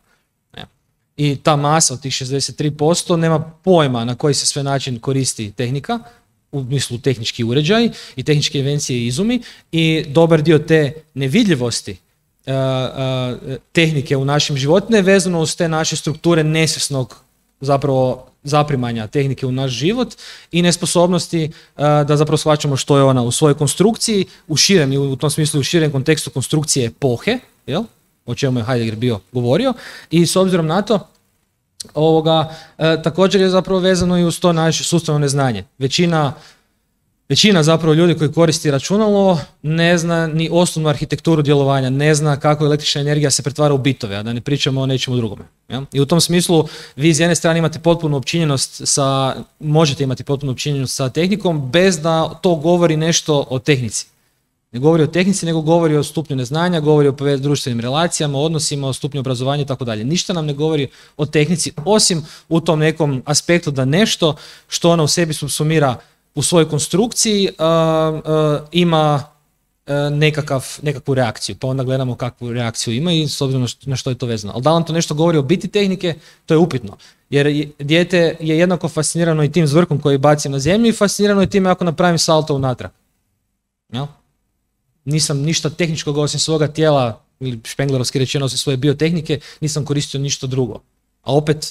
Speaker 2: I ta masa od tih šezdeset tri posto nema pojma na koji se sve način koristi tehnika, u smislu tehnički uređaj i tehničke invencije i izumi, i dobar dio te nevidljivosti uh, uh, tehnike u našim životima je vezano uz te naše strukture nesvjesnog zapravo zaprimanja tehnike u naš život i nesposobnosti uh, da zapravo shvaćamo što je ona u svojoj konstrukciji, u širem i u tom smislu u širem kontekstu konstrukcije epohe, jel? O čemu je Heidegger bio govorio, i s obzirom na to ovoga, e, također je zapravo vezano i uz to naše sustavno neznanje. Većina, većina zapravo ljudi koji koristi računalo ne zna ni osnovnu arhitekturu djelovanja, ne zna kako električna energija se pretvara u bitove, a da ne pričamo o nečemu drugome. Ja? I u tom smislu vi s jedne strane imate potpunu općinjenost sa, možete imati potpunu općinjenost sa tehnikom bez da to govori nešto o tehnici. Ne govori o tehnici, nego govori o stupnju neznanja, govori o društvenim relacijama, odnosima, o stupnju obrazovanja i tako dalje. Ništa nam ne govori o tehnici, osim u tom nekom aspektu da nešto što ona u sebi subsumira u svojoj konstrukciji uh, uh, ima uh, nekakav, nekakvu reakciju, pa onda gledamo kakvu reakciju ima i s obzirom na što je to vezano. Ali da vam to nešto govori o biti tehnike, to je upitno. Jer dijete je jednako fascinirano i tim zvrkom koji bacim na zemlju i fascinirano je time ako napravim salto unatrag. Jel? Nisam ništa tehničkog osim svoga tijela, ili špenglerovski rečeno osim svoje biotehnike, nisam koristio ništa drugo. A opet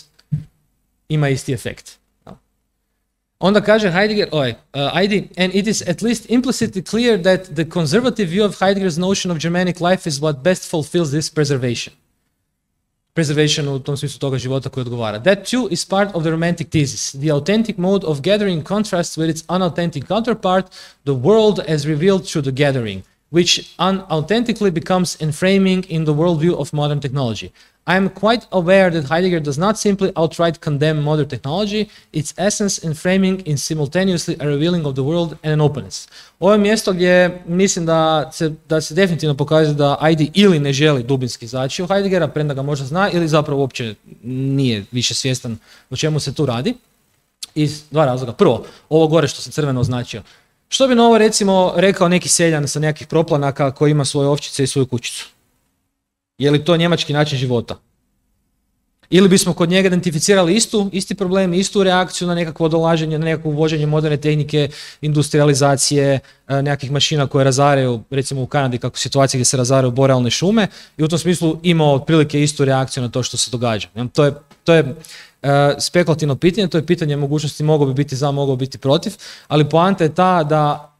Speaker 2: ima isti efekt. Onda kaže Heidegger, oj, uh, I D, and it is at least implicitly clear that the conservative view of Heidegger's notion of Germanic life is what best fulfills this preservation. Preservation u tom smislu toga života koji odgovara. That too is part of the romantic thesis. The authentic mode of gathering contrasts with its unauthentic counterpart, the world as revealed through the gathering, which unauthentically becomes enframing in the worldview of modern technology. I am quite aware that Heidegger does not simply outright condemn modern technology, its essence and framing is simultaneously a revealing of the world and an openness. Ovo je mjesto gdje mislim da se, da se definitivno pokazuje da I D ili ne želi dubinski izaći u Heideggera, premda ga možda zna, ili zapravo uopće nije više svjestan o čemu se tu radi. Iz dva razloga. Prvo, ovo gore što sam crveno označio. Što bi na ovo recimo rekao neki seljan sa nekakvih proplanaka koji ima svoje ovčice i svoju kućicu? Je li to njemački način života? Ili bismo kod njega identificirali istu, isti problem, istu reakciju na nekakvo dolaženje, na nekakvo uvođenje moderne tehnike, industrializacije, nekakvih mašina koje razaraju, recimo u Kanadi, kako situacija gdje se razaraju borealne šume, i u tom smislu imao otprilike istu reakciju na to što se događa. To je, to je uh, spekulativno pitanje, to je pitanje mogućnosti mogao bi biti za, mogao biti protiv, ali poanta je ta da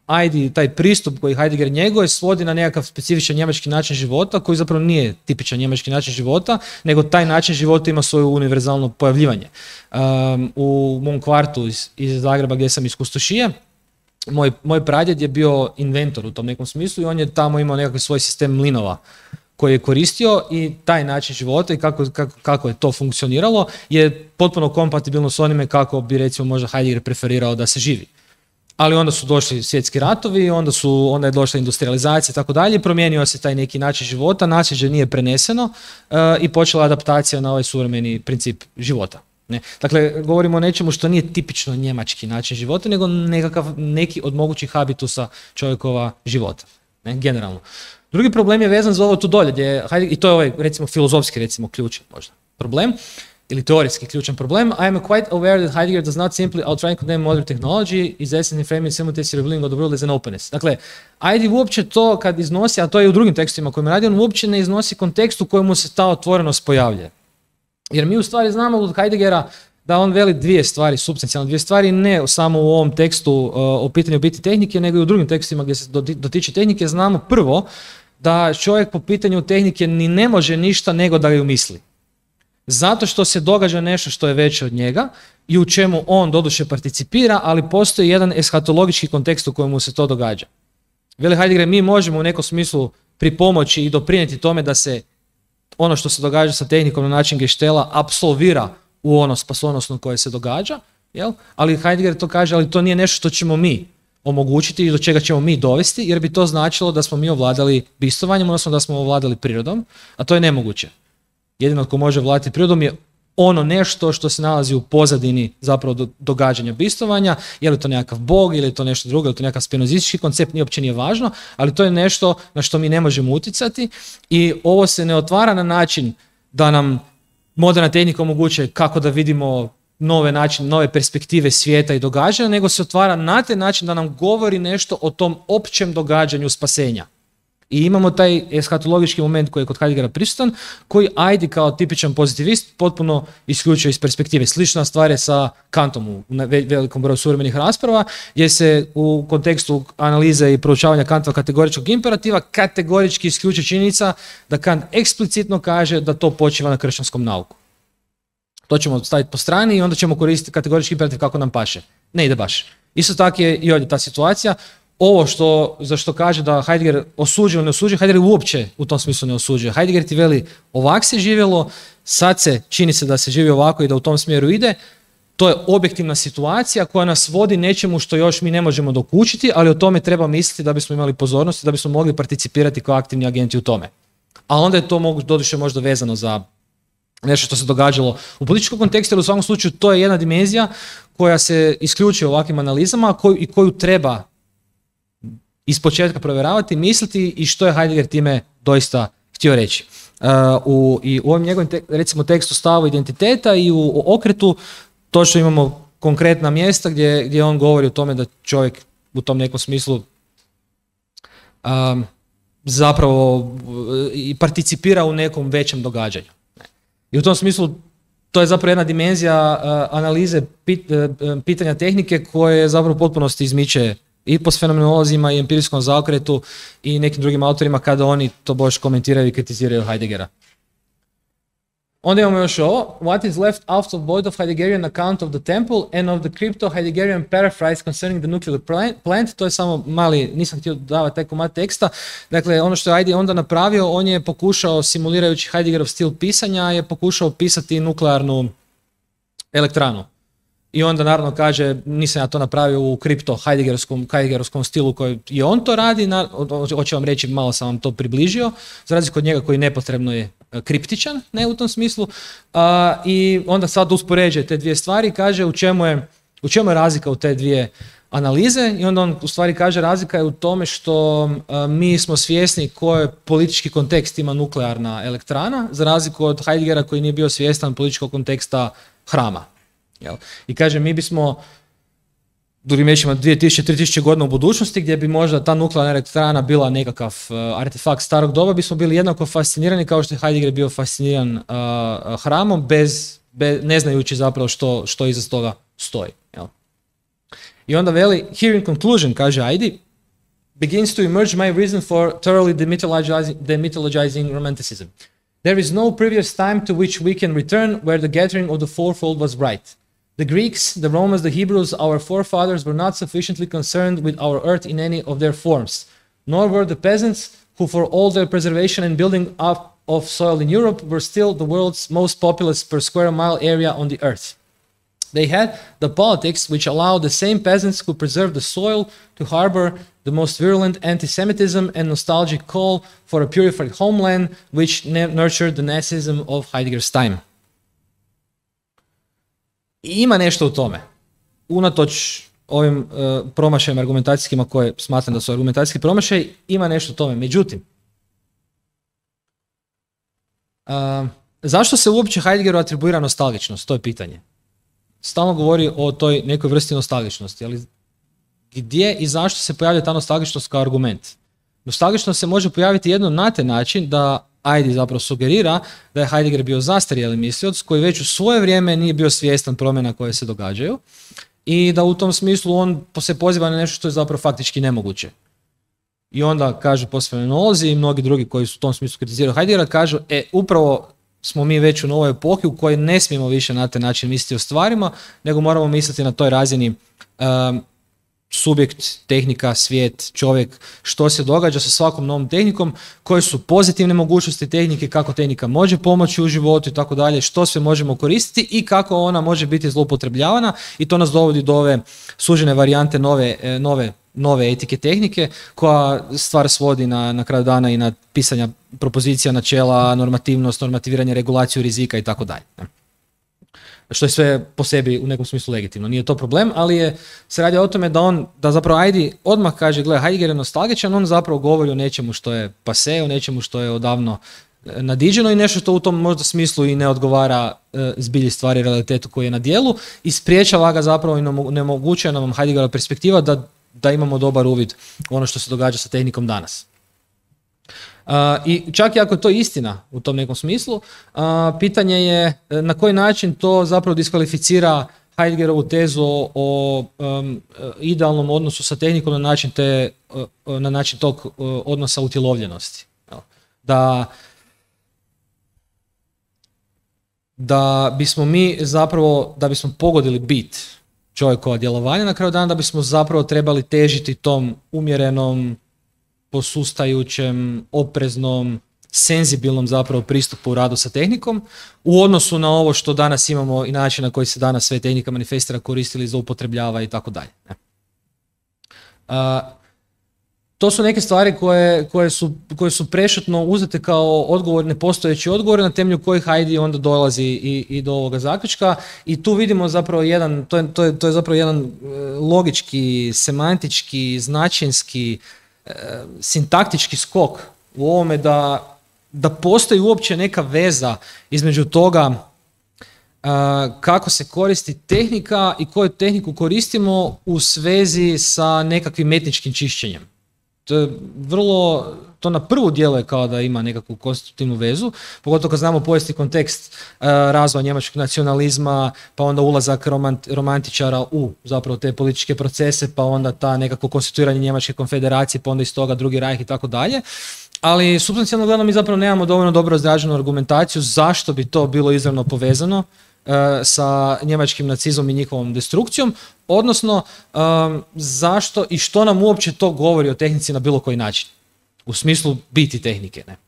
Speaker 2: ajde, taj pristup koji Heidegger njeguje svodi na nekakav specifičan njemački način života koji zapravo nije tipičan njemački način života, nego taj način života ima svoje univerzalno pojavljivanje. Um, u mom kvartu iz, iz Zagreba gdje sam iz Kustošije, moj, moj pradjed je bio inventor u tom nekom smislu i on je tamo imao nekakav svoj sistem mlinova koji je koristio i taj način života i kako, kako, kako je to funkcioniralo je potpuno kompatibilno s onime kako bi recimo možda Heidegger preferirao da se živi. Ali onda su došli svjetski ratovi, onda, su, onda je došla industrializacija i tako dalje, promijenio se taj neki način života, nasljeđe nije preneseno uh, i počela adaptacija na ovaj suvremeni princip života. Ne? Dakle, govorimo o nečemu što nije tipično njemački način života, nego nekakav, neki od mogućih habitusa čovjekova života, ne? Generalno. Drugi problem je vezan za ovo tu dolje, gdje, i to je ovaj recimo filozofski recimo ključan možda problem, ili teorijski ključan problem. I am quite aware that Heidegger does not simply outright condemn modern technology, is essence in framing simultaneously revealing of the world as an openness. Dakle, Heidi uopće to kad iznosi, a to je u drugim tekstima kojima radi, on uopće ne iznosi kontekst u kojemu se ta otvorenost pojavlja. Jer mi u stvari znamo od Heideggera da on veli dvije stvari, supstancijalne dvije stvari, ne samo u ovom tekstu uh, o pitanju biti tehnike, nego i u drugim tekstima gdje se dotiče tehnike. Znamo prvo da čovjek po pitanju tehnike ni ne može ništa nego da ju misli. Zato što se događa nešto što je veće od njega i u čemu on doduše participira, ali postoji jedan eshatologički kontekst u kojemu se to događa. Veli Heidegger, mi možemo u nekom smislu pripomoći i doprinijeti tome da se ono što se događa sa tehnikom na način geštela apsolvira u ono spasonosno koje se događa, jel? Ali Heidegger to kaže, ali to nije nešto što ćemo mi omogućiti i do čega ćemo mi dovesti, jer bi to značilo da smo mi ovladali bistovanjem, odnosno da smo ovladali prirodom, a to je nemoguće. Jedino tko može vladati prirodom je ono nešto što se nalazi u pozadini zapravo do, događanja bistovanja, je li to nekakav bog ili je to nešto drugo, ili je to nekakav spinozistički koncept, nije uopće nije važno, ali to je nešto na što mi ne možemo utjecati i ovo se ne otvara na način da nam moderna tehnika omogućuje kako da vidimo nove načine, nove perspektive svijeta i događanja, nego se otvara na taj način da nam govori nešto o tom općem događanju spasenja. I imamo taj eshatologički moment koji je kod Heideggera prisutan, koji Heidi kao tipičan pozitivist potpuno isključuje iz perspektive. Slična stvar je sa Kantom u velikom broju suvremenih rasprava, gdje se u kontekstu analize i proučavanja Kantova kategoričkog imperativa kategorički isključuje činjenica da Kant eksplicitno kaže da to počiva na kršćanskom nauku. To ćemo staviti po strani i onda ćemo koristiti kategorički imperativ kako nam paše. Ne ide baš. Isto tako je i ovdje ta situacija. Ovo što, za što kaže da Heidegger osuđuje ili ne osuđuje, Heidegger uopće u tom smislu ne osuđuje. Heidegger ti veli ovak se živjelo, sad se čini se da se živi ovako i da u tom smjeru ide. To je objektivna situacija koja nas vodi nečemu što još mi ne možemo dokučiti, ali o tome treba misliti da bismo imali pozornost i da bismo mogli participirati kao aktivni agenti u tome. A onda je to mogu, doduše možda vezano za nešto što se događalo u političkom kontekstu, ali u svakom slučaju to je jedna dimenzija koja se isključuje ovakvim analizama koju, i koju treba iz početka provjeravati, misliti i što je Heidegger time doista htio reći. Uh, u, I u ovom njegovim te, recimo tekstu stavu identiteta i u, u okretu točno imamo konkretna mjesta gdje, gdje on govori o tome da čovjek u tom nekom smislu um, zapravo i participira u nekom većem događanju. I u tom smislu to je zapravo jedna dimenzija uh, analize pit, uh, pitanja tehnike koje zapravo u potpunosti izmiče i postfenomenolozima i empirijskom zaokretu i nekim drugim autorima kada oni to baš komentiraju i kritiziraju Heideggera. Onda imamo još ovo. What is left out of void of Heideggerian account of the temple and of the crypto-Heideggerian paraphrase concerning the nuclear plant. To je samo mali, nisam htio davati taj komad teksta. Dakle, ono što je Heidi onda napravio, on je pokušao, simulirajući Heideggerov stil pisanja, je pokušao pisati nuklearnu elektranu. I onda naravno kaže, nisam ja to napravio u kripto Heideggerovskom, Heideggerovskom stilu koji i on to radi, na, hoću vam reći, malo sam vam to približio, za razliku od njega koji nepotrebno je kriptičan, ne u tom smislu, a, i onda sad uspoređuje te dvije stvari i kaže u čemu je, u čemu je razlika u te dvije analize i onda on u stvari kaže razlika je u tome što a, mi smo svjesni koji politički kontekst ima nuklearna elektrana, za razliku od Heideggera koji nije bio svjestan političkog konteksta hrama. Jel? I kaže, mi bismo drugim riječima dvije tisuće do tri tisuće godina u budućnosti gdje bi možda ta nuklearna elektrana bila nekakav uh, artefakt starog doba, bismo bili jednako fascinirani kao što je Heidegger bio fasciniran uh, hramom, bez, bez, ne znajući zapravo što, što iza toga stoji. Jel? I onda veli, here in conclusion, kaže Heidi, begins to emerge my reason for thoroughly demythologizing, demythologizing romanticism. There is no previous time to which we can return where the gathering of the fourfold was right. The Greeks, the Romans, the Hebrews, our forefathers were not sufficiently concerned with our earth in any of their forms, nor were the peasants who for all their preservation and building up of soil in Europe were still the world's most populous per square mile area on the earth. They had the politics which allowed the same peasants who preserved the soil to harbor the most virulent anti-Semitism and nostalgic call for a purified homeland which nurtured the Nazism of Heidegger's time. I ima nešto u tome. Unatoč ovim uh, promašajima argumentacijskima koje smatram da su argumentacijski promašaj, ima nešto u tome. Međutim, uh, zašto se uopće Heideggeru atribuira nostalgičnost? To je pitanje. Stalno govori o toj nekoj vrsti nostalgičnosti, ali gdje i zašto se pojavlja ta nostalgičnost kao argument? Nostalgičnost se može pojaviti jedno na taj način da Heidi zapravo sugerira da je Heidegger bio zastarjeli mislioc koji već u svoje vrijeme nije bio svjestan promjena koje se događaju i da u tom smislu on se poziva na nešto što je zapravo faktički nemoguće. I onda kažu postfenomenolozi i mnogi drugi koji su u tom smislu kritiziraju Heideggera kažu e upravo smo mi već u novoj epohi u kojoj ne smijemo više na taj način misliti o stvarima, nego moramo misliti na toj razini um, subjekt, tehnika, svijet, čovjek, što se događa sa svakom novom tehnikom, koje su pozitivne mogućnosti tehnike, kako tehnika može pomoći u životu i tako dalje, što sve možemo koristiti i kako ona može biti zloupotrebljavana i to nas dovodi do ove sužene varijante nove, nove, nove etike tehnike koja stvar svodi na, na kraju dana i na pisanja propozicija, načela, normativnost, normativiranje, regulaciju rizika i tako dalje. Što je sve po sebi u nekom smislu legitimno. Nije to problem, ali je, se radi o tome da on, da zapravo Heidi odmah kaže, gle, Heidegger je nostalgičan, on zapravo govori o nečemu što je pase, o nečemu što je odavno nadiđeno i nešto što u tom možda smislu i ne odgovara e, zbilji stvari realitetu koji je na dijelu i spriječava ga zapravo i nemogućuje nam Heideggera perspektiva da, da imamo dobar uvid u ono što se događa sa tehnikom danas. Uh, I čak i ako je to istina u tom nekom smislu, uh, pitanje je na koji način to zapravo diskvalificira Heideggerovu tezu o um, idealnom odnosu sa tehnikom na način, te, uh, na način tog uh, odnosa utjelovljenosti. Da, da bismo mi zapravo, da bismo pogodili bit čovjekova djelovanja na kraju dana, da bismo zapravo trebali težiti tom umjerenom, posustajućem, opreznom, senzibilnom zapravo pristupu u radu sa tehnikom u odnosu na ovo što danas imamo i način na koji se danas sve tehnika manifestira koristili, zloupotrebljava i tako dalje. To su neke stvari koje, koje, su, koje su prešutno uzete kao odgovor, nepostojeći odgovor na temelju kojih Heidi onda dolazi i, i do ovoga zaključka i tu vidimo zapravo jedan, to je, to je, to je zapravo jedan logički, semantički, značenski, sintaktički skok u ovome da, da postoji uopće neka veza između toga uh, kako se koristi tehnika i koju tehniku koristimo u svezi sa nekakvim etničkim čišćenjem. To je vrlo, to na prvu djeluje kao da ima nekakvu konstitutivnu vezu, pogotovo kad znamo povijesni kontekst uh, razvoja njemačkog nacionalizma, pa onda ulazak romant, romantičara u zapravo te političke procese, pa onda ta nekako konstituiranje njemačke konfederacije, pa onda iz toga drugi rajh i tako dalje. Ali supstancijalno gledano mi zapravo nemamo dovoljno dobro razrađenu argumentaciju zašto bi to bilo izravno povezano uh, sa njemačkim nacizmom i njihovom destrukcijom, odnosno um, zašto i što nam uopće to govori o tehnici na bilo koji način. U smislu biti tehnike. Ne?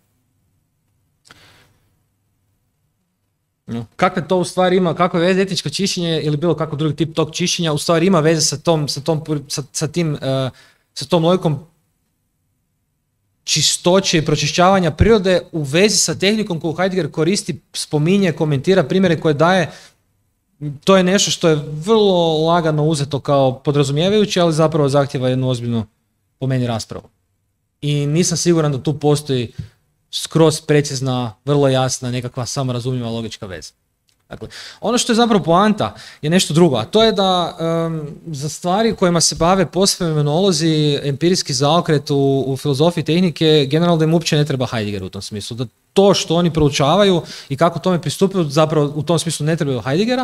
Speaker 2: No. Kakve to u stvari ima, kakve veze etičko čišćenje ili bilo kako drugi tip tog čišćenja u stvari ima veze sa, tom, sa, tom, sa, sa, tim, uh, sa tom logikom čistoće i pročišćavanja prirode u vezi sa tehnikom koju Heidegger koristi, spominje, komentira primjere koje daje. To je nešto što je vrlo lagano uzeto kao podrazumijevajuće, ali zapravo zahtjeva jednu ozbiljnu, po meni, raspravu. I nisam siguran da tu postoji skroz precizna, vrlo jasna, nekakva samorazumljiva logička veza. Dakle, ono što je zapravo poanta je nešto drugo, a to je da um, za stvari kojima se bave postfenomenolozi, empirijski zaokret u, u filozofiji tehnike, generalno da im uopće ne treba Heidegger u tom smislu. Da to što oni proučavaju i kako tome pristupaju, zapravo u tom smislu ne trebaju Heideggera.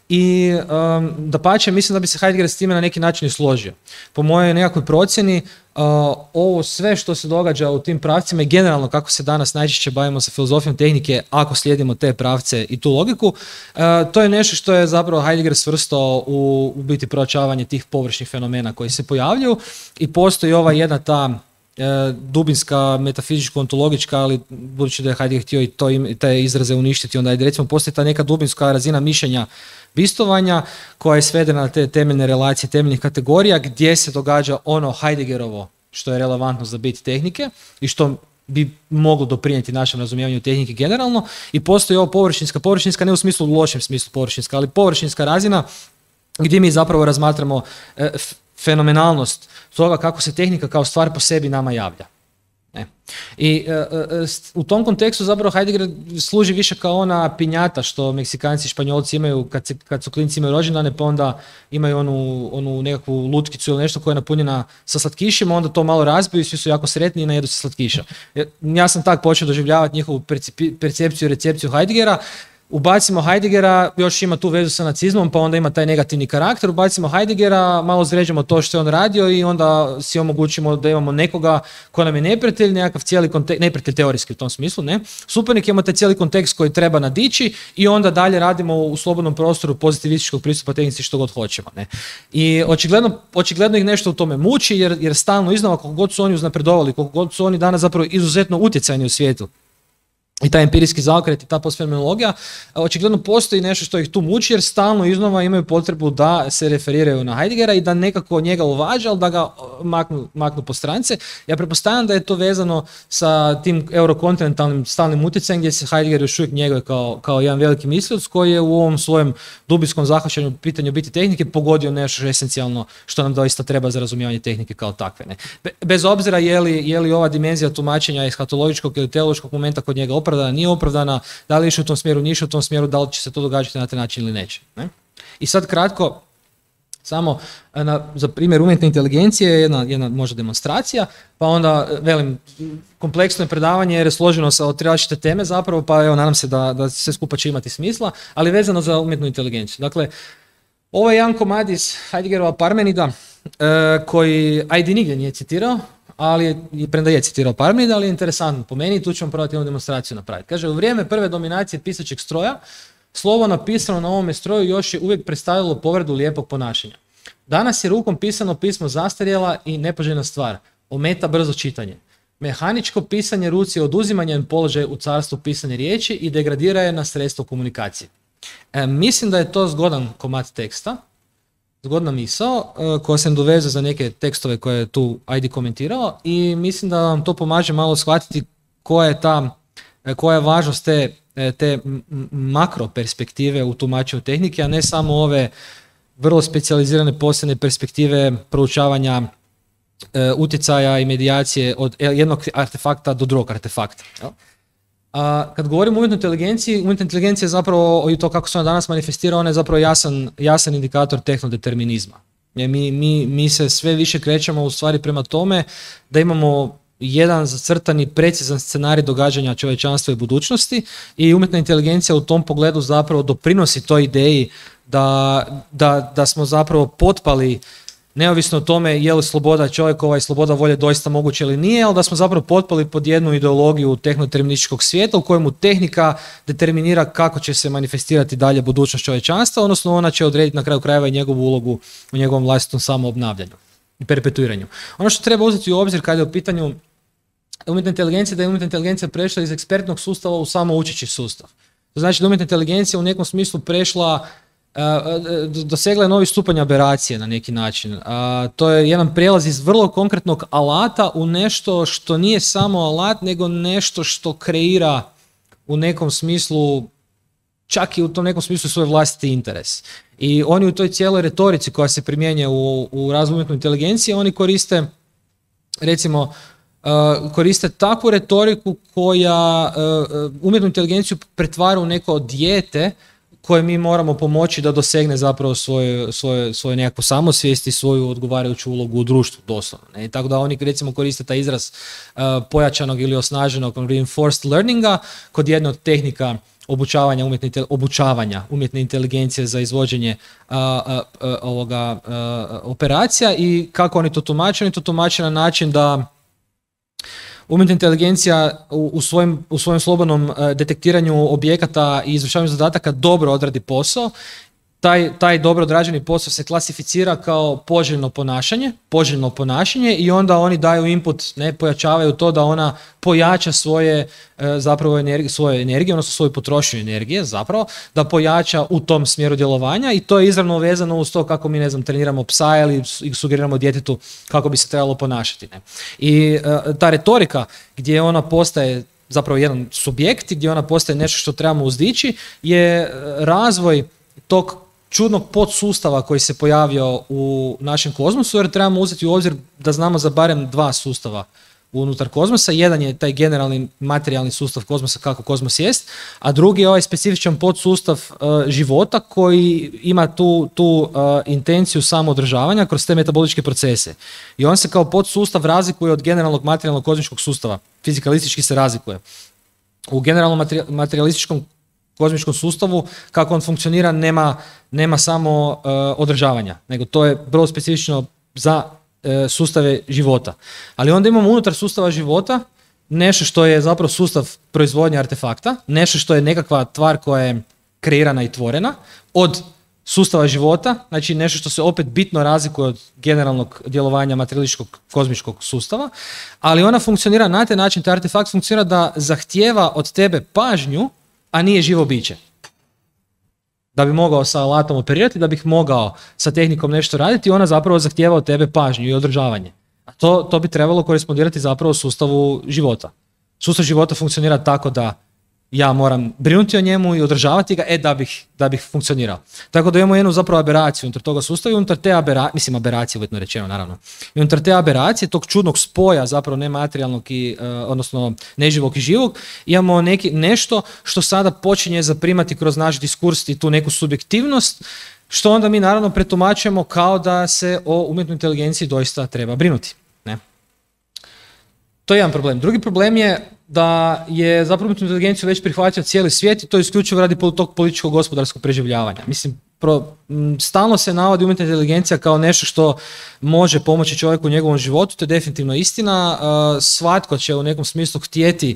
Speaker 2: I um, dapače, mislim da bi se Heidegger s time na neki način i složio. Po mojoj nekakvoj procjeni, uh, ovo sve što se događa u tim pravcima i generalno kako se danas najčešće bavimo sa filozofijom tehnike, ako slijedimo te pravce i tu logiku, uh, to je nešto što je zapravo Heidegger svrstao u, u biti proučavanje tih površnih fenomena koji se pojavljuju i postoji ova jedna ta dubinska, metafizičko-ontologička, ali budući da je Heidegger htio i to im, te izraze uništiti, onda je recimo postoji ta neka dubinska razina mišljenja bistovanja koja je svedena na te temeljne relacije, temeljnih kategorija gdje se događa ono Heideggerovo što je relevantno za bit tehnike i što bi moglo doprinijeti našem razumijevanju tehnike generalno, i postoji ovo površinska, površinska ne u smislu, u lošem smislu površinska, ali površinska razina gdje mi zapravo razmatramo e, fenomenalnost toga kako se tehnika kao stvar po sebi nama javlja. Ne. I e, e, u tom kontekstu zapravo Heidegger služi više kao ona pinjata što Meksikanci i Španjolci imaju kad, se, kad su klinci imaju rođendane, pa onda imaju onu, onu nekakvu lutkicu ili nešto koja je napunjena sa slatkišima, onda to malo razbiju i svi su jako sretni i najedu se slatkiša. Ja sam tak počeo doživljavati njihovu percepciju i recepciju Heideggera. Ubacimo Heideggera, još ima tu vezu sa nacizmom, pa onda ima taj negativni karakter, ubacimo Heideggera, malo zređemo to što je on radio i onda si omogućimo da imamo nekoga ko nam je neprijatelj, nekakav cijeli kontekst, neprijatelj teorijski u tom smislu, ne? Suparnik imamo taj cijeli kontekst koji treba nadići i onda dalje radimo u slobodnom prostoru pozitivističkog pristupa tehnici što god hoćemo, ne? I očigledno, očigledno ih nešto u tome muči jer, jer stalno iznova koliko god su oni uznapredovali, koliko god su oni danas zapravo izuzetno utjecajni u svijetu, i taj empirijski zaokret i ta postfenomenologija, očigledno postoji nešto što ih tu muči jer stalno iznova imaju potrebu da se referiraju na Heideggera i da nekako njega uvaže, ali da ga maknu, maknu po strance. Ja pretpostavljam da je to vezano sa tim eurokontinentalnim stalnim utjecajem gdje se Heidegger još uvijek njeguje kao, kao jedan veliki mislilac koji je u ovom svojem dubinskom zahvaćanju pitanju biti tehnike pogodio nešto esencijalno što nam doista treba za razumijevanje tehnike kao takve. Ne? Be, bez obzira je li, je li ova dimenzija tumačenja eshatologičkog ili teološkog momenta kod njega opravdana, nije opravdana, da li išli u tom smjeru, nije išli u tom smjeru, da li će se to događati na taj način ili neće. Ne? I sad kratko, samo na, za primjer umjetne inteligencije, jedna, jedna možda demonstracija, pa onda velim, kompleksno je predavanje jer je složeno sa tri različite teme zapravo, pa evo nadam se da, da sve skupa će imati smisla, ali vezano za umjetnu inteligenciju. Dakle, ovo je jedan komad iz Heideggerova Parmenida, e, koji Ajdi nigdje nije citirao, ali je, premda je citirao Parmenida, ali je interesantno po meni, tu ćemo probati jednu demonstraciju napraviti. Kaže, u vrijeme prve dominacije pisaćeg stroja, slovo napisano na ovome stroju još je uvijek predstavljalo povredu lijepog ponašanja. Danas je rukom pisano pismo zastarjela i nepoželjna stvar, ometa brzo čitanje. Mehaničko pisanje ruci oduzimanje njen položaj u carstvu pisane riječi i degradira je na sredstvo komunikacije. E, mislim da je to zgodan komad teksta, zgodna misao koja se doveze za neke tekstove koje je tu Ajdi komentirao i mislim da vam to pomaže malo shvatiti koja je ta, koja je važnost te, te makro perspektive u tumačenju tehnike, a ne samo ove vrlo specijalizirane posebne perspektive proučavanja e, utjecaja i medijacije od jednog artefakta do drugog artefakta. A kad govorimo o umjetnoj inteligenciji, umjetna inteligencija je zapravo, i to kako se ona danas manifestira, ona je zapravo jasan, jasan indikator tehnodeterminizma. Mi, mi, mi se sve više krećemo u stvari prema tome da imamo jedan zacrtani, precizan scenarij događanja čovječanstva i budućnosti i umjetna inteligencija u tom pogledu zapravo doprinosi toj ideji da, da, da smo zapravo potpali, neovisno o tome je li sloboda čovjekova i sloboda volje doista moguće ili nije, ali da smo zapravo potpali pod jednu ideologiju tehnodeterminističkog svijeta u kojemu tehnika determinira kako će se manifestirati dalje budućnost čovječanstva, odnosno ona će odrediti na kraju krajeva i njegovu ulogu u njegovom vlastitom samoobnavljanju i perpetuiranju. Ono što treba uzeti u obzir kada je u pitanju umjetna inteligencija, da je umjetna inteligencija prešla iz ekspertnog sustava u samoučeći sustav. To znači da umjetna inteligencija u nekom smislu prešla, dosegla je novi stupanj aberacije na neki način. To je jedan prijelaz iz vrlo konkretnog alata u nešto što nije samo alat, nego nešto što kreira u nekom smislu, čak i u tom nekom smislu svoj vlastiti interes. I oni u toj cijeloj retorici koja se primjenjuje u, u razvoju umjetne inteligencije, oni koriste, recimo, Uh, koriste takvu retoriku koja uh, umjetnu inteligenciju pretvara u neko dijete koje mi moramo pomoći da dosegne zapravo svoje, svoje, svoje nekakvu samosvijest i svoju odgovarajuću ulogu u društvu, doslovno. Ne? Tako da oni recimo koriste taj izraz uh, pojačanog ili osnaženog reinforced learninga kod jedne od tehnika obučavanja umjetne, obučavanja umjetne inteligencije za izvođenje uh, uh, uh, ovoga uh, operacija i kako oni to tumače. Oni to tumače na način da umjetna inteligencija u, u, svojim, u svojem slobodnom uh, detektiranju objekata i izvršavanju zadataka dobro odradi posao. Taj, taj dobro odrađeni posao se klasificira kao poželjno ponašanje, poželjno ponašanje i onda oni daju input, ne, pojačavaju to da ona pojača svoje e, zapravo energije, svoje energije, odnosno svoju potrošnju energije zapravo, da pojača u tom smjeru djelovanja i to je izravno vezano uz to kako mi, ne znam, treniramo psa ili sugeriramo djetetu kako bi se trebalo ponašati. Ne. I e, ta retorika gdje ona postaje zapravo jedan subjekt i gdje ona postaje nešto što trebamo uzdići je razvoj tog čudnog podsustava koji se pojavio u našem kozmosu, jer trebamo uzeti u obzir da znamo za barem dva sustava unutar kozmosa. Jedan je taj generalni materijalni sustav kozmosa kako kozmos jest, a drugi je ovaj specifičan podsustav uh, života koji ima tu, tu uh, intenciju samoodržavanja kroz te metaboličke procese. I on se kao podsustav razlikuje od generalnog materijalnog kozmičkog sustava. Fizikalistički se razlikuje. U generalnom materialističkom kozmičkom sustavu, kako on funkcionira, nema, nema samo uh, održavanja, nego to je vrlo specifično za uh, sustave života. Ali onda imamo unutar sustava života nešto što je zapravo sustav proizvodnje artefakta, nešto što je nekakva tvar koja je kreirana i tvorena od sustava života, znači nešto što se opet bitno razlikuje od generalnog djelovanja materijalističkog kozmičkog sustava, ali ona funkcionira na taj način, taj artefakt funkcionira da zahtijeva od tebe pažnju, a nije živo biće. Da bi mogao sa alatom operirati, da bih mogao sa tehnikom nešto raditi, ona zapravo zahtijeva od tebe pažnju i održavanje. A to, to bi trebalo korespondirati zapravo sustavu života. Sustav života funkcionira tako da ja moram brinuti o njemu i održavati ga, e da bih, da bih funkcionirao. Tako da imamo jednu zapravo aberaciju unutar toga sustava i unutar te aberacije, mislim aberacije uvjetno rečeno naravno, i unutar te aberacije, tog čudnog spoja zapravo nematerijalnog i, uh, odnosno neživog i živog, imamo neki, nešto što sada počinje zaprimati kroz naš diskurs i tu neku subjektivnost, što onda mi naravno pretumačujemo kao da se o umjetnoj inteligenciji doista treba brinuti. Ne? To je jedan problem. Drugi problem je da je zapravo umjetnu inteligenciju već prihvatio cijeli svijet i to isključivo radi tog političkog gospodarskog preživljavanja. Mislim, pro, stalno se navodi umjetna inteligencija kao nešto što može pomoći čovjeku u njegovom životu, to je definitivno istina. Svatko će u nekom smislu htjeti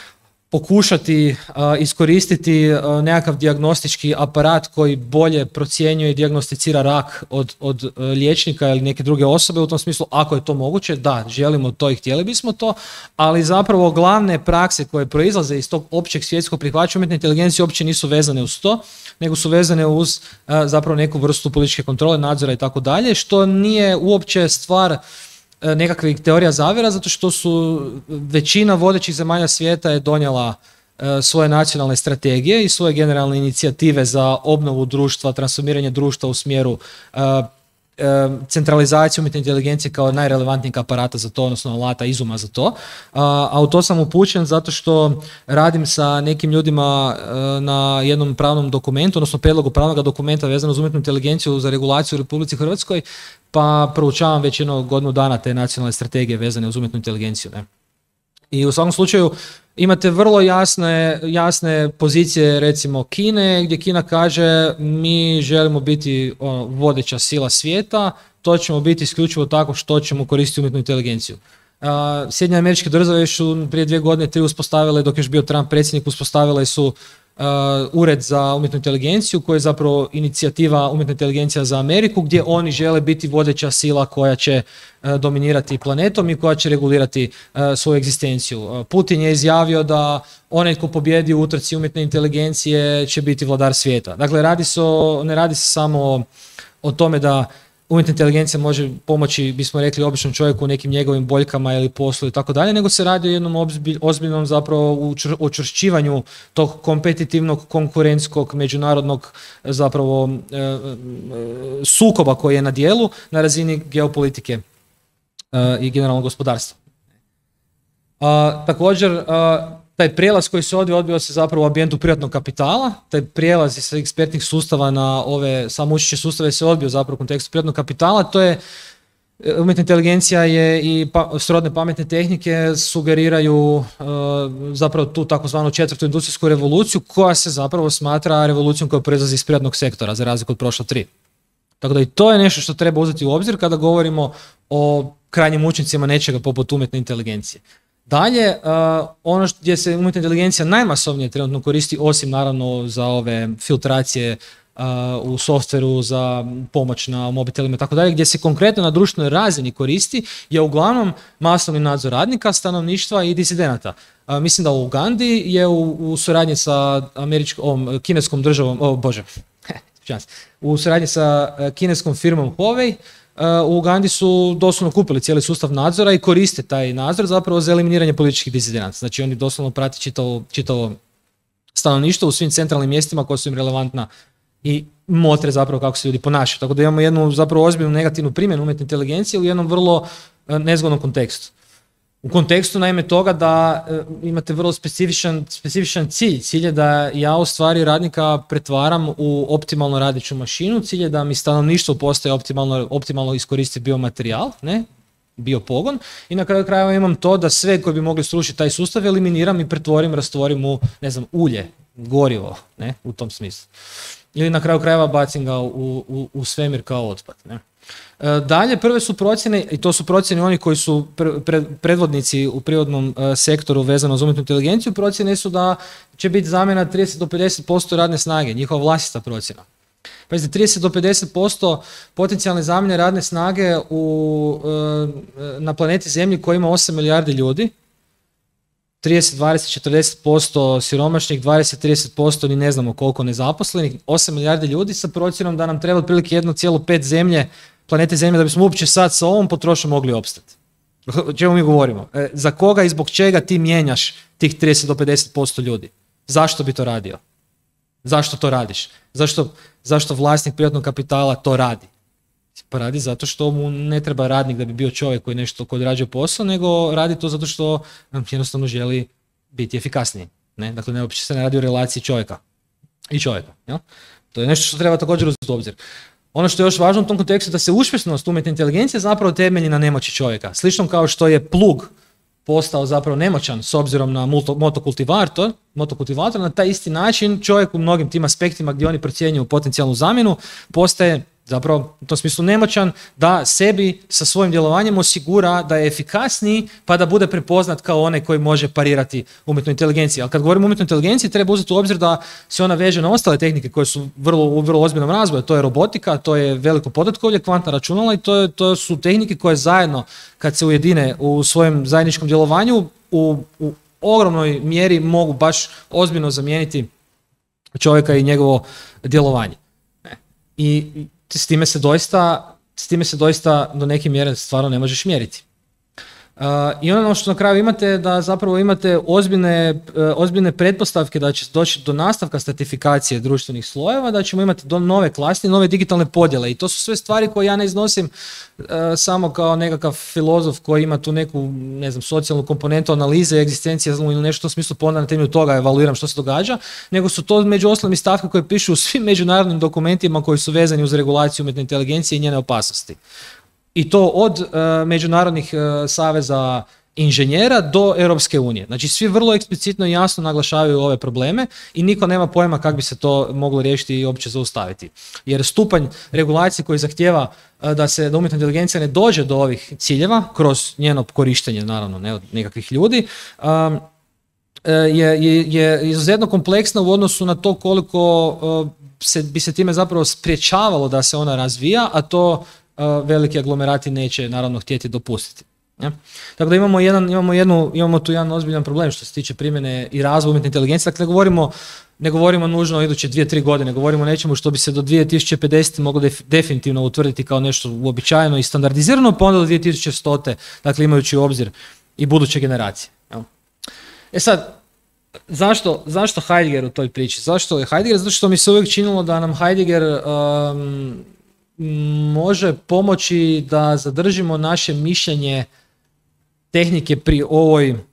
Speaker 2: pokušati uh, iskoristiti uh, nekakav dijagnostički aparat koji bolje procjenjuje i dijagnosticira rak od, od uh, liječnika ili neke druge osobe, u tom smislu ako je to moguće, da, želimo to i htjeli bismo to, ali zapravo glavne prakse koje proizlaze iz tog općeg svjetskog prihvaćanja umjetne inteligencije uopće nisu vezane uz to, nego su vezane uz uh, zapravo neku vrstu političke kontrole, nadzora i tako dalje, što nije uopće stvar nekakvih teorija zavjera, zato što su većina vodećih zemalja svijeta je donijela uh, svoje nacionalne strategije i svoje generalne inicijative za obnovu društva, transformiranje društva u smjeru uh, uh, centralizacije umjetne inteligencije kao najrelevantnijeg aparata za to, odnosno alata, izuma za to. Uh, a u to sam upućen zato što radim sa nekim ljudima uh, na jednom pravnom dokumentu, odnosno prijedlogu pravnog dokumenta vezano uz umjetnu inteligenciju za regulaciju u Republici Hrvatskoj, pa proučavam već jedno godinu dana te nacionalne strategije vezane uz umjetnu inteligenciju. Ne? I u svakom slučaju imate vrlo jasne, jasne pozicije recimo Kine, gdje Kina kaže mi želimo biti ono, vodeća sila svijeta, to ćemo biti isključivo tako što ćemo koristiti umjetnu inteligenciju. Uh, Sjedinjene Američke Države još su prije dvije godine, tri uspostavile, dok je još bio Trump predsjednik, uspostavile su Uh, ured za umjetnu inteligenciju koji je zapravo inicijativa umjetna inteligencija za Ameriku gdje oni žele biti vodeća sila koja će uh, dominirati planetom i koja će regulirati uh, svoju egzistenciju. Uh, Putin je izjavio da onaj ko pobjedi u utrci umjetne inteligencije će biti vladar svijeta. Dakle, radi se o, ne radi se samo o, o tome da umjetna inteligencija može pomoći, bismo rekli, običnom čovjeku u nekim njegovim boljkama ili poslu i tako dalje, nego se radi o jednom ozbilj, ozbiljnom zapravo učvršćivanju tog kompetitivnog, konkurentskog, međunarodnog zapravo e, e, sukoba koji je na dijelu na razini geopolitike e, i generalnog gospodarstva. A, također, a, taj prijelaz koji se odvio, odvio se zapravo u ambijentu privatnog kapitala, taj prijelaz iz ekspertnih sustava na ove samoučuće sustave se odvio zapravo u kontekstu privatnog kapitala, to je umjetna inteligencija je i pa, srodne pametne tehnike sugeriraju uh, zapravo tu takozvanu četvrtu industrijsku revoluciju koja se zapravo smatra revolucijom koja proizlazi iz privatnog sektora za razliku od prošla tri. Tako da i to je nešto što treba uzeti u obzir kada govorimo o krajnjim učincima nečega poput umjetne inteligencije. Dalje, uh, ono što, gdje se umjetna inteligencija najmasovnije trenutno koristi, osim naravno za ove filtracije uh, u softveru, za pomoć na mobitelima i tako dalje, gdje se konkretno na društvenoj razini koristi, je uglavnom masovni nadzor radnika, stanovništva i disidenata. Uh, mislim da u Ugandi je u, u suradnji sa američkom, kineskom državom, o bože, u suradnji sa kineskom firmom Huawei, u Ugandi su doslovno kupili cijeli sustav nadzora i koriste taj nadzor zapravo za eliminiranje političkih disidenata. Znači oni doslovno prate čitavo, čitavo stanovništvo u svim centralnim mjestima koja su im relevantna i motre zapravo kako se ljudi ponašaju. Tako da imamo jednu zapravo ozbiljnu negativnu primjenu umjetne inteligencije u jednom vrlo nezgodnom kontekstu. U kontekstu naime toga da e, imate vrlo specifičan, specifičan cilj. Cilj je da ja u stvari radnika pretvaram u optimalno radiću mašinu, cilj je da mi stanovništvo postaje optimalno, optimalno iskoristi biomaterijal, ne? Biopogon, i na kraju krajeva imam to da sve koji bi mogli srušiti taj sustav eliminiram i pretvorim, rastvorim u, ne znam, ulje, gorivo, ne? U tom smislu. Ili na kraju krajeva bacim ga u, u, u svemir kao otpad, ne? Dalje, prve su procjene, i to su procjene oni koji su pre, pre, predvodnici u prirodnom uh, sektoru vezano za umjetnu inteligenciju, procjene su da će biti zamjena trideset do pedeset posto radne snage, njihova vlastita procjena. Pazite, trideset do pedeset posto potencijalne zamjene radne snage u, uh, na planeti Zemlji koja ima osam milijardi ljudi, trideset, dvadeset, četrdeset posto siromašnih, dvadeset do trideset posto ni ne znamo koliko nezaposlenih, osam milijardi ljudi sa procjenom da nam treba otprilike jedno zarez pet zemlje, planete Zemlje, da bismo uopće sad sa ovom potrošnjom mogli opstati. O čemu mi govorimo? E, za koga i zbog čega ti mijenjaš tih trideset do pedeset posto ljudi? Zašto bi to radio? Zašto to radiš? Zašto, zašto vlasnik privatnog kapitala to radi? Pa radi zato što mu ne treba radnik da bi bio čovjek koji nešto koji odrađuje posao, nego radi to zato što jednostavno želi biti efikasniji. Ne? Dakle, ne uopće se ne radi o relaciji čovjeka i čovjeka. Jel? To je nešto što treba također uzeti u obzir. Ono što je još važno u tom kontekstu da se uspješnost umjetne inteligencije zapravo temelji na nemoći čovjeka. Slično kao što je plug postao zapravo nemoćan s obzirom na motokultivator, motokultivator, na taj isti način čovjek u mnogim tim aspektima gdje oni procjenjuju potencijalnu zamjenu postaje zapravo u tom smislu nemoćan da sebi sa svojim djelovanjem osigura da je efikasniji pa da bude prepoznat kao onaj koji može parirati umjetnoj inteligenciji. Ali kad govorimo o umjetnoj inteligenciji treba uzeti u obzir da se ona veže na ostale tehnike koje su vrlo, u vrlo ozbiljnom razvoju. To je robotika, to je veliko podatkovlje, kvantna računala i to, je, to su tehnike koje zajedno kad se ujedine u svojem zajedničkom djelovanju u, u ogromnoj mjeri mogu baš ozbiljno zamijeniti čovjeka i njegovo djelovanje. I s time se doista, s time se doista do neke mjere stvarno ne možeš mjeriti. Uh, I ono što na kraju imate da zapravo imate ozbiljne, uh, ozbiljne pretpostavke da će doći do nastavka stratifikacije društvenih slojeva, da ćemo imati do nove klase, nove digitalne podjele i to su sve stvari koje ja ne iznosim uh, samo kao nekakav filozof koji ima tu neku, ne znam, socijalnu komponentu analize, egzistencije ili nešto u smislu pa onda na temelju toga evaluiram što se događa, nego su to među ostalim i stavke koje pišu u svim međunarodnim dokumentima koji su vezani uz regulaciju umjetne inteligencije i njene opasnosti. I to od uh, međunarodnih uh, saveza inženjera do Europske unije. Znači svi vrlo eksplicitno i jasno naglašavaju ove probleme i niko nema pojma kako bi se to moglo riješiti i uopće zaustaviti. Jer stupanj regulacije koji zahtijeva uh, da se da umjetna inteligencija ne dođe do ovih ciljeva kroz njeno korištenje, naravno ne od nekakvih ljudi, um, je, je, je izuzetno kompleksna u odnosu na to koliko uh, se, bi se time zapravo sprječavalo da se ona razvija, a to Uh, veliki aglomerati neće naravno htjeti dopustiti. Ja? Tako da imamo, jedan, imamo, jednu, imamo tu jedan ozbiljan problem što se tiče primjene i razvoja umjetne inteligencije. Dakle, ne govorimo, ne govorimo nužno o iduće dvije, tri godine, govorimo o nečemu što bi se do dvije tisuće pedeset moglo def, definitivno utvrditi kao nešto uobičajeno i standardizirano, pa onda do dvije tisuće sto, dakle imajući u obzir i buduće generacije. Ja? E sad, zašto, zašto Heidegger u toj priči? Zašto je Heidegger? Zato što mi se uvijek činilo da nam Heidegger um, može pomoći da zadržimo naše mišljenje tehnike pri ovoj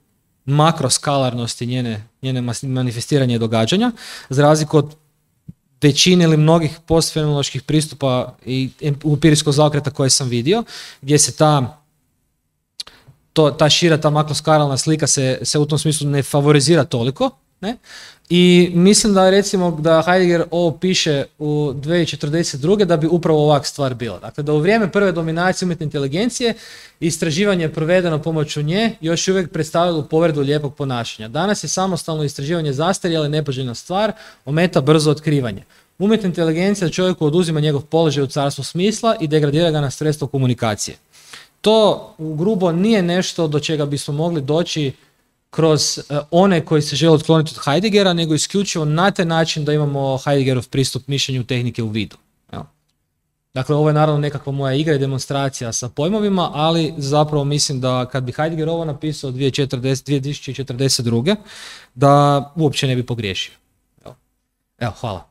Speaker 2: makroskalarnosti njene, njene manifestiranje događanja, za razliku od većine ili mnogih postfenomenoloških pristupa i empirijskog zaokreta koje sam vidio, gdje se ta, to, ta šira, ta makroskalna slika se, se u tom smislu ne favorizira toliko. Ne? I mislim da recimo da Heidegger ovo piše u dvije tisuće četrdeset druge da bi upravo ovak stvar bila. Dakle, da u vrijeme prve dominacije umjetne inteligencije istraživanje provedeno pomoću nje još uvijek predstavilo povredu lijepog ponašanja. Danas je samostalno istraživanje zastarjela i nepoželjna stvar, ometa brzo otkrivanje. Umjetna inteligencija čovjeku oduzima njegov položaj u carstvu smisla i degradira ga na sredstvo komunikacije. To u grubo nije nešto do čega bismo mogli doći kroz uh, one koji se žele otkloniti od Heideggera, nego isključivo na taj način da imamo Heideggerov pristup mišljenju tehnike u vidu. Ja. Dakle, ovo je naravno nekakva moja igra i demonstracija sa pojmovima, ali zapravo mislim da kad bi Heidegger ovo napisao dvije tisuće četrdeset druge da uopće ne bi pogriješio. Evo, Evo hvala.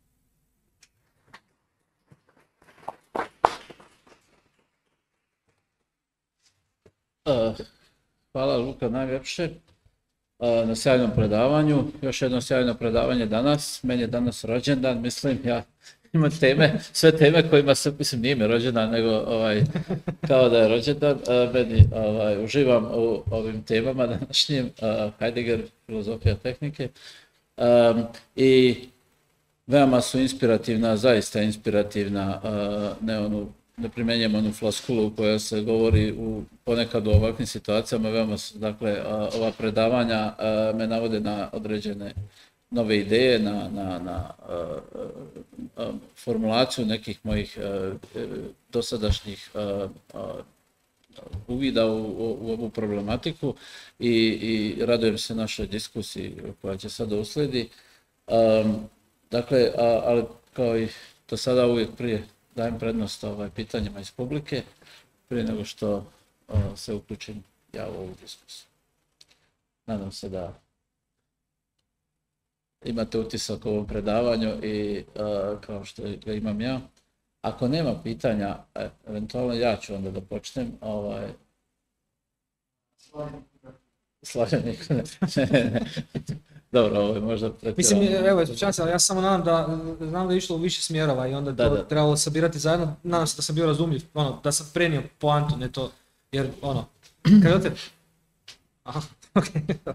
Speaker 1: Uh, hvala Luka najljepše uh, na sjajnom predavanju. Još jedno sjajno predavanje danas. Meni je danas rođendan, mislim, ja imam teme, sve teme kojima se, mislim, nije mi rođendan, nego ovaj, kao da je rođendan. Uh, meni, ovaj, uživam u ovim temama današnjim, uh, Heidegger, filozofija tehnike. Um, I veoma su inspirativna, zaista inspirativna, uh, ne onu ne primjenjujem onu floskulu koja se govori u, ponekad u ovakvim situacijama, veoma su, dakle, ova predavanja me navode na određene nove ideje, na, na, na a, a, formulaciju nekih mojih a, dosadašnjih a, a, uvida u, u, u ovu problematiku i, i radujem se našoj diskusiji koja će sada uslijedi. A, dakle, a, ali kao i do sada uvijek prije dajem prednost ovaj, pitanjima iz publike prije nego što uh, se uključim ja u ovu diskusiju. Nadam se da imate utisak u ovom predavanju i uh, kao što ga imam ja. Ako nema pitanja, e, eventualno ja ću onda da počnem. Ovaj... Slavljen Dobro, ovo je možda pretjerano.
Speaker 2: Mislim, evo, ispričavam se, ali ja samo nadam da, znam da je išlo u više smjerova i onda
Speaker 1: da,
Speaker 2: to
Speaker 1: da.
Speaker 2: trebalo sabirati zajedno. Nadam se da sam bio razumljiv, ono, da sam prenio poantu, ne to, jer, ono, kaj od tebe? Aha, okej. Okay.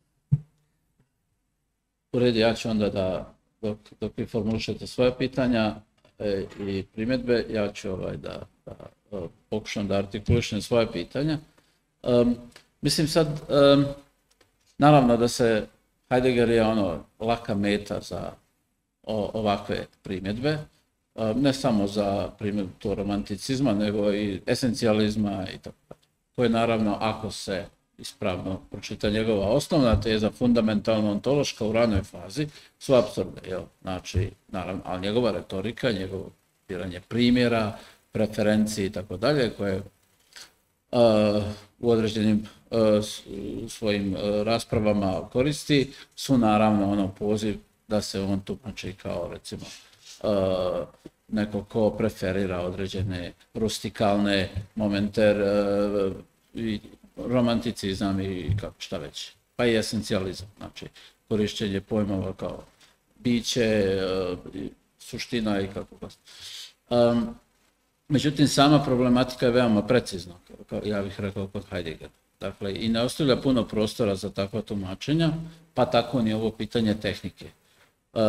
Speaker 1: U redu, ja ću onda da, dok, dok vi formulišete svoje pitanja e, i primjedbe, ja ću ovaj, da, da o, pokušam da artikulišem svoje pitanja. Um, mislim sad, um, naravno da se Heidegger je ono laka meta za o, ovakve primjedbe, ne samo za primjedbu to romanticizma, nego i esencijalizma i tako. Koje naravno, ako se ispravno pročita njegova osnovna teza, fundamentalno ontološka u ranoj fazi, su apsurdne, jel? Znači, naravno, ali njegova retorika, njegovo biranje primjera, preferenciji i tako dalje, koje Uh, u određenim uh, svojim uh, raspravama koristi, su naravno ono poziv da se on tumači kao recimo uh, neko ko preferira određene rustikalne momente, uh, i romanticizam i kako šta već, pa i esencijalizam, znači korištenje pojmova kao biće, uh, suština i kako god. Um, Međutim, sama problematika je veoma precizna, kao ja bih rekao kod Heideggera. Dakle, i ne ostavlja puno prostora za takva tumačenja, pa tako ni ovo pitanje tehnike. E,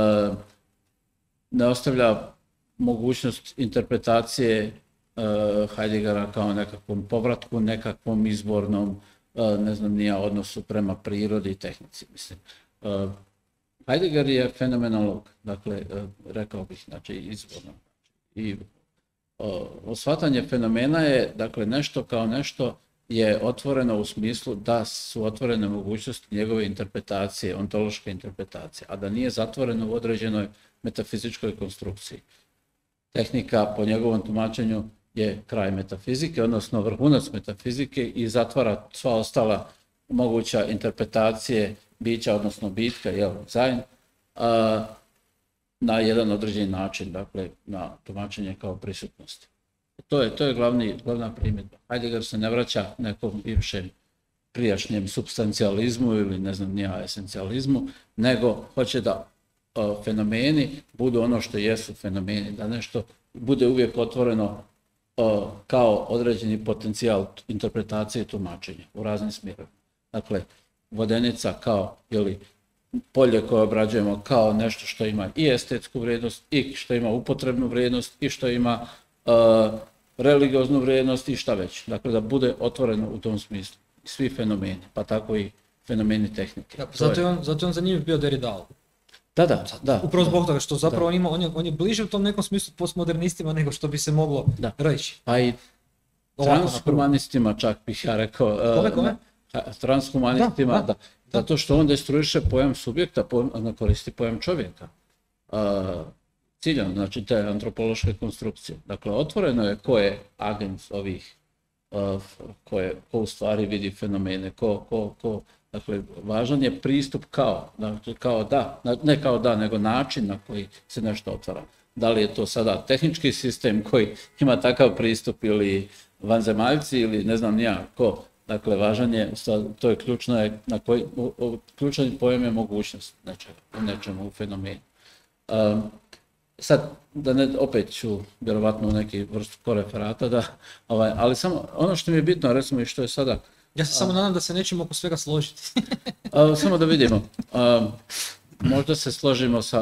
Speaker 1: ne ostavlja mogućnost interpretacije e, Heideggera kao nekakvom povratku, nekakvom izbornom, e, ne znam, nija odnosu prema prirodi i tehnici, mislim. E, Heidegger je fenomenolog, dakle, e, rekao bih, znači, izborno. I shvatanje fenomena je, dakle, nešto kao nešto je otvoreno u smislu da su otvorene mogućnosti njegove interpretacije, ontološke interpretacije, a da nije zatvoreno u određenoj metafizičkoj konstrukciji. Tehnika, po njegovom tumačenju, je kraj metafizike, odnosno vrhunac metafizike i zatvara sva ostala moguća interpretacije bića, odnosno bitka, jel, zain, a, na jedan određeni način, dakle, na tumačenje kao prisutnosti. To je, to je glavni, glavna primjedba. Heidegger se ne vraća nekom bivšem prijašnjem substancijalizmu ili ne znam nija esencijalizmu, nego hoće da uh, fenomeni budu ono što jesu fenomeni, da nešto bude uvijek otvoreno uh, kao određeni potencijal interpretacije i tumačenja u raznim smjerovima. Dakle, vodenica kao ili polje koje obrađujemo kao nešto što ima i estetsku vrijednost, i što ima upotrebnu vrijednost, i što ima uh, religioznu vrijednost i šta već. Dakle, da bude otvoreno u tom smislu. Svi fenomeni, pa tako i fenomeni tehnike.
Speaker 2: Da, zato, je on, zato je on zanimljiv bio Derridao.
Speaker 1: Da, da, da.
Speaker 2: Upravo zbog
Speaker 1: da,
Speaker 2: toga što zapravo
Speaker 1: da.
Speaker 2: on, ima, on, je, on je bliže u tom nekom smislu postmodernistima nego što bi se moglo
Speaker 1: da.
Speaker 2: reći.
Speaker 1: Pa i transhumanistima čak bih ja rekao.
Speaker 2: Kome, kome?
Speaker 1: Transhumanistima, da, da. da. Zato što on destruiše pojam subjekta, pojam, ne koristi pojam čovjeka. Uh, ciljano, znači te antropološke konstrukcije. Dakle, otvoreno je ko je agent ovih, uh, ko, je, ko u stvari vidi fenomene, ko, ko, ko, dakle, važan je pristup kao, dakle, kao da, ne kao da, nego način na koji se nešto otvara. Da li je to sada tehnički sistem koji ima takav pristup ili vanzemaljci ili ne znam nija ko. Dakle, važan je, to je ključno, je, na koji, u, u, ključan pojam je mogućnost nečega, u nečemu, u fenomenu. Um, sad, da ne, opet ću vjerovatno u neki vrstu koreferata, da, ovaj, ali samo ono što mi je bitno, recimo i što je sada...
Speaker 2: Ja se samo nadam da se nećemo oko svega složiti.
Speaker 1: a, samo da vidimo, a, možda se složimo sa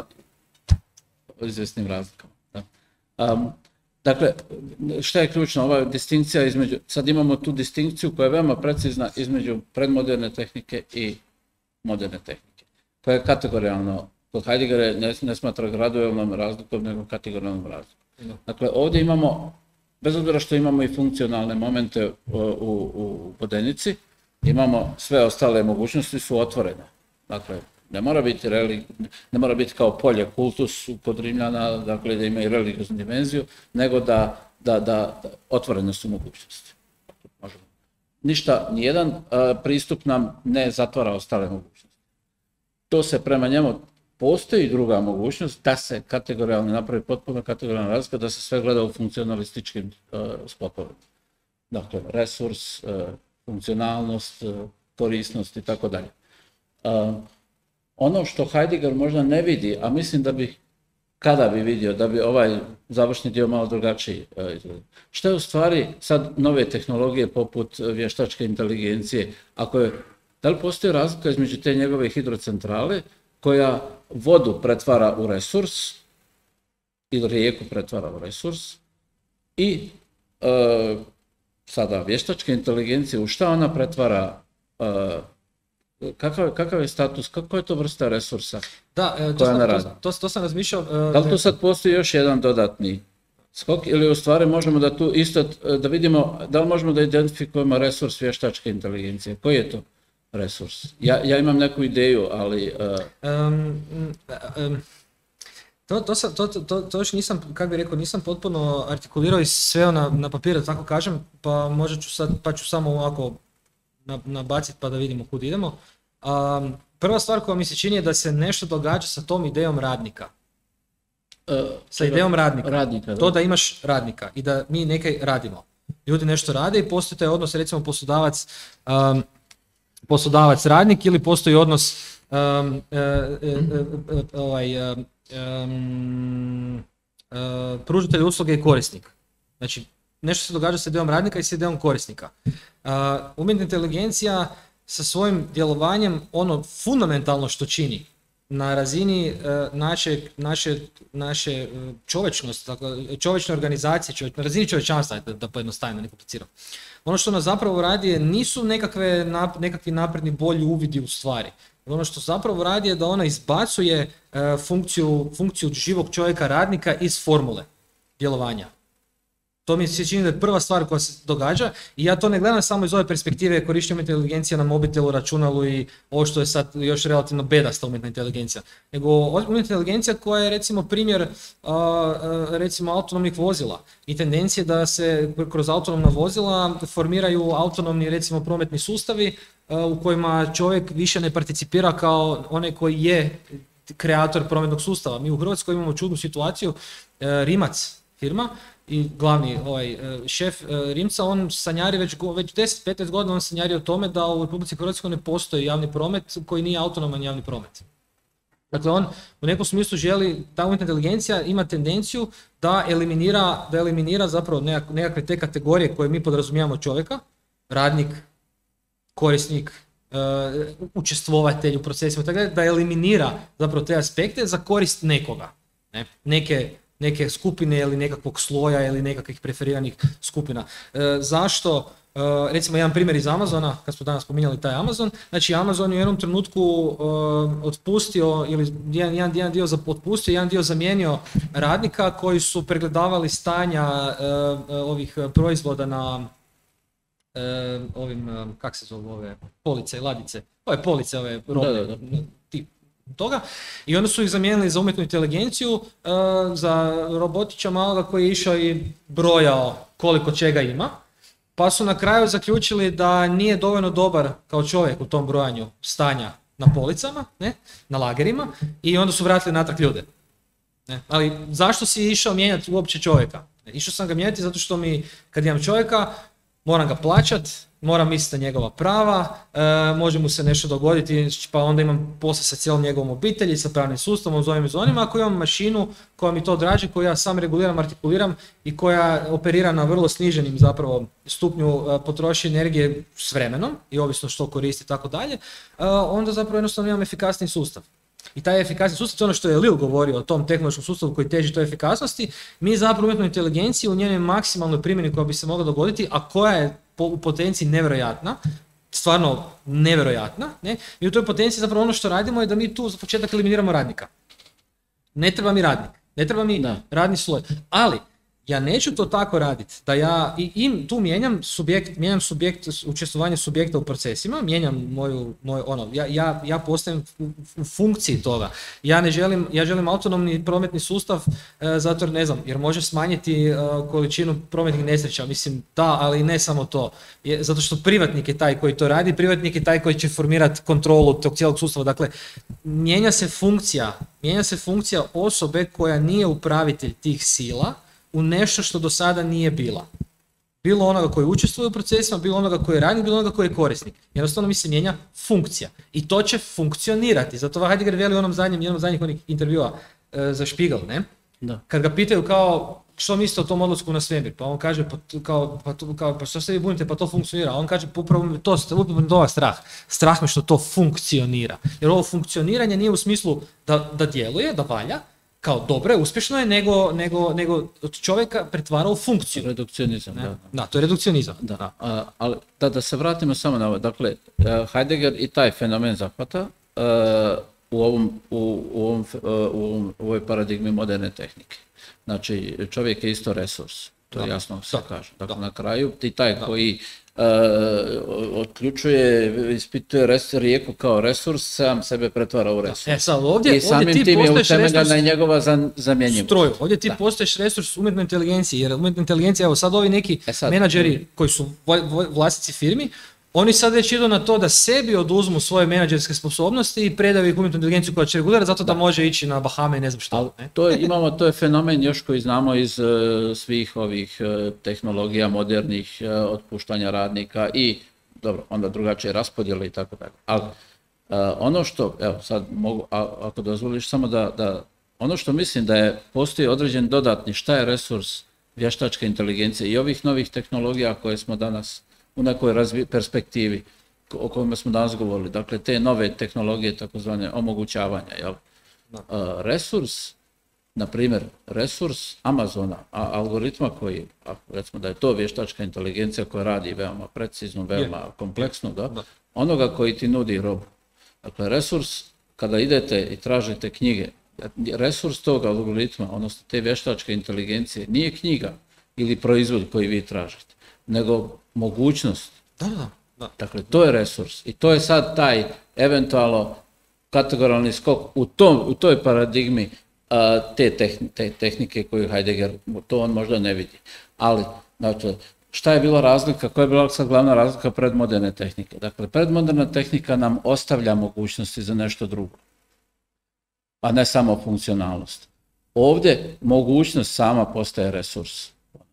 Speaker 1: izvjesnim razlikama. Da. A, dakle, šta je ključno? Ova distinkcija između, sad imamo tu distinkciju koja je veoma precizna između predmoderne tehnike i moderne tehnike, koja je kategorijalno, kod Heideggera ne, ne smatra gradualnom razlikom, nego kategorijalnom razlikom. Dakle, ovdje imamo, bez obzira što imamo i funkcionalne momente u, u, u vodenici, imamo sve ostale mogućnosti su otvorene. Dakle, ne mora biti, religi, ne mora biti kao polje kultus kod Rimljana, dakle da ima i religioznu dimenziju, nego da, da, da, da otvorene su mogućnosti. Možemo. Ništa, nijedan uh, pristup nam ne zatvara ostale mogućnosti. To se prema njemu, postoji druga mogućnost da se kategorijalno napravi potpuno kategorijalna razlika, da se sve gleda u funkcionalističkim uh, sklopovima. Dakle, resurs, uh, funkcionalnost, uh, korisnost i tako dalje. Ono što Heidegger možda ne vidi, a mislim da bi, kada bi vidio, da bi ovaj završni dio malo drugačiji uh, izgledao. Što je u stvari sad nove tehnologije poput vještačke inteligencije, ako je, da li postoji razlika između te njegove hidrocentrale koja vodu pretvara u resurs ili rijeku pretvara u resurs i uh, sada vještačke inteligencije, u šta ona pretvara, uh, kakav, kakav je status, kako je to vrsta resursa?
Speaker 2: Da, to, sam, to, to, to sam razmišljao. Uh,
Speaker 1: da li tu sad postoji još jedan dodatni skok ili u stvari možemo da tu isto, da vidimo, da li možemo da identifikujemo resurs vještačke inteligencije? Koji je to resurs? Ja, ja imam neku ideju, ali... Uh...
Speaker 2: Um, um, to, to, sam, to, to, to još nisam, kako bih rekao, nisam potpuno artikulirao i sveo na, na papiru, tako kažem, pa možda ću sad, pa ću samo ovako nabaciti pa da vidimo kud idemo. Um, prva stvar koja mi se čini je da se nešto događa sa tom idejom radnika. Uh, sa idejom radnika.
Speaker 1: radnika da.
Speaker 2: To da imaš radnika i da mi nekaj radimo. Ljudi nešto rade i postoji taj odnos, recimo poslodavac, um, poslodavac radnik ili postoji odnos um, uh, uh, uh, uh, ovaj, uh, um, uh, pružatelj usluge i korisnik. Znači, nešto se događa sa idejom radnika i sa idejom korisnika. Uh, umjetna inteligencija sa svojim djelovanjem, ono fundamentalno što čini na razini uh, naše, naše, naše uh, čovječnosti, dakle, čovječne organizacije, čovječ, na razini čovječanstva, da, da pojednostavim, ne kompliciram. Ono što nas zapravo radi nisu nekakve, nap, nekakvi napredni bolji uvidi u stvari. Ono što zapravo radi je da ona izbacuje uh, funkciju, funkciju živog čovjeka radnika iz formule djelovanja. To mi se čini da je prva stvar koja se događa i ja to ne gledam samo iz ove perspektive korištenja umjetne inteligencije na mobitelu, računalu i ovo što je sad još relativno bedasta umjetna inteligencija. Nego umjetna inteligencija koja je recimo primjer uh, recimo autonomnih vozila i tendencije da se kroz autonomna vozila formiraju autonomni recimo prometni sustavi uh, u kojima čovjek više ne participira kao onaj koji je kreator prometnog sustava. Mi u Hrvatskoj imamo čudnu situaciju, uh, Rimac firma i glavni ovaj, e, šef e, Rimca, on sanjari već, go- već deset do petnaest godina, on sanjari o tome da u Republici Hrvatskoj ne postoji javni promet koji nije autonoman javni promet. Dakle, on u nekom smislu želi, ta umjetna inteligencija ima tendenciju da eliminira, da eliminira zapravo nekak- nekakve te kategorije koje mi podrazumijevamo čovjeka, radnik, korisnik, uh, učestvovatelj u procesima, tako dalje, da eliminira zapravo te aspekte za korist nekoga, ne? Neke, neke skupine ili nekakvog sloja ili nekakvih preferiranih skupina. Uh, zašto? Uh, recimo jedan primjer iz Amazona, kad smo danas spominjali taj Amazon, znači Amazon je u jednom trenutku uh, otpustio, ili jedan, jedan, jedan dio za, otpustio, jedan dio zamijenio radnika koji su pregledavali stanja uh, uh, ovih proizvoda na uh, ovim, uh, kak se zove ove, police, ladice, ove police, ove robne,
Speaker 1: Da, da, da.
Speaker 2: tip toga, i onda su ih zamijenili za umjetnu inteligenciju, uh, za robotića maloga koji je išao i brojao koliko čega ima. Pa su na kraju zaključili da nije dovoljno dobar kao čovjek u tom brojanju stanja na policama, ne, na lagerima, i onda su vratili natrag ljude. Ne. Ali zašto si išao mijenjati uopće čovjeka? Išao sam ga mijenjati zato što mi, kad imam čovjeka, moram ga plaćat, moram misliti na njegova prava, e, može mu se nešto dogoditi, pa onda imam posla sa cijelom njegovom obitelji, sa pravnim sustavom, zovim i zonima, ako imam mašinu koja mi to odrađe, koju ja sam reguliram, artikuliram i koja operira na vrlo sniženim zapravo stupnju e, potrošnje energije s vremenom i ovisno što koristi i tako dalje, e, onda zapravo jednostavno imam efikasniji sustav. I taj efikasni sustav, to je ono što je Lil govorio o tom tehnološkom sustavu koji teži toj efikasnosti, mi zapravo umjetnu inteligenciju u njenoj maksimalnoj primjeni koja bi se mogla dogoditi, a koja je po, u potenciji nevjerojatna, stvarno nevjerojatna, ne? I u toj potenciji zapravo ono što radimo je da mi tu za početak eliminiramo radnika. Ne treba mi radnik, ne treba mi
Speaker 1: Da.
Speaker 2: radni sloj, ali ja neću to tako raditi, da ja i, i tu mijenjam subjekt, mijenjam subjekt, učestvovanje subjekta u procesima, mijenjam moju, moju ono, ja, ja, ja postajem u, u funkciji toga. Ja ne želim, ja želim autonomni prometni sustav, e, zato jer ne znam, jer može smanjiti e, količinu prometnih nesreća, mislim da, ali ne samo to, je, zato što privatnik je taj koji to radi, privatnik je taj koji će formirati kontrolu tog cijelog sustava, dakle, mijenja se funkcija, mijenja se funkcija osobe koja nije upravitelj tih sila, u nešto što do sada nije bila. Bilo onoga koji učestvuje u procesima, bilo onoga koji radi, bilo onoga koji je korisnik. Jednostavno mi se mijenja funkcija. I to će funkcionirati. Zato Heidegger veli u onom zadnjem, jednom zadnjih onih intervjua e, za Spiegel, ne? Da. Kad ga pitaju kao, što mislite o tom odlasku na svemir? Pa on kaže, pa, kao, pa, kao, pa što se vi bunite, pa to funkcionira. A on kaže, pa upravo mi to, upravo mi to strah. Strah me što to funkcionira. Jer ovo funkcioniranje nije u smislu da, da djeluje, da valja, kao dobro je, uspješno je, nego, nego, nego od čovjeka pretvara u funkciju.
Speaker 1: Redukcionizam,
Speaker 2: ne?
Speaker 1: da.
Speaker 2: Da, to je redukcionizam.
Speaker 1: Da, da. A, ali da, da se vratimo samo na ovo. Dakle, Heidegger i taj fenomen zahvata uh, u, ovom, u, u, ovom, uh, u, ovom, u ovoj paradigmi moderne tehnike. Znači, čovjek je isto resurs, to
Speaker 2: da.
Speaker 1: jasno se
Speaker 2: da.
Speaker 1: kaže. Dakle,
Speaker 2: da.
Speaker 1: na kraju ti taj
Speaker 2: da.
Speaker 1: koji uh, otključuje, ispituje res, rijeku kao resurs, sam sebe pretvara u resurs.
Speaker 2: E sad, ovdje,
Speaker 1: I samim
Speaker 2: ovdje ti
Speaker 1: tim je
Speaker 2: postaješ
Speaker 1: utemeljena
Speaker 2: resurs
Speaker 1: i njegova zamjenjivost.
Speaker 2: stroju. Ovdje ti
Speaker 1: Da.
Speaker 2: postaješ resurs umjetnoj inteligenciji, jer umjetna inteligencija, evo sad ovi neki
Speaker 1: E sad,
Speaker 2: menadžeri koji su vlasnici firmi, oni sad već idu na to da sebi oduzmu svoje menadžerske sposobnosti i predaju ih umjetnu inteligenciju koja će regulirati zato da, da može ići na Bahame i ne znam što.
Speaker 1: Ali
Speaker 2: ne?
Speaker 1: to je, imamo, to je fenomen još koji znamo iz uh, svih ovih uh, tehnologija modernih, uh, otpuštanja radnika i dobro, onda drugačije raspodjele i tako tako. Ali uh, ono što, evo sad mogu, a, ako dozvoliš samo da, da, ono što mislim da je, postoji određen dodatni, šta je resurs vještačke inteligencije i ovih novih tehnologija koje smo danas u nekoj razvi, perspektivi o kojima smo danas govorili, dakle te nove tehnologije takozvane omogućavanja, jel? Uh, resurs, na primjer, resurs Amazona, a algoritma koji, a recimo da je to vještačka inteligencija koja radi veoma precizno, veoma je. kompleksno, da? Da. Onoga koji ti nudi robu. Dakle, resurs, kada idete i tražite knjige, resurs tog algoritma, odnosno te vještačke inteligencije, nije knjiga ili proizvod koji vi tražite, nego mogućnost.
Speaker 2: Da, da, da.
Speaker 1: Dakle, to je resurs i to je sad taj eventualno kategorijalni skok u, tom, u toj paradigmi a, te, tehni, te tehnike koju Heidegger, to on možda ne vidi. Ali, dakle, šta je bila razlika, koja je bila sad glavna razlika predmoderne tehnike? Dakle, predmoderna tehnika nam ostavlja mogućnosti za nešto drugo, a ne samo funkcionalnost. Ovdje mogućnost sama postaje resurs.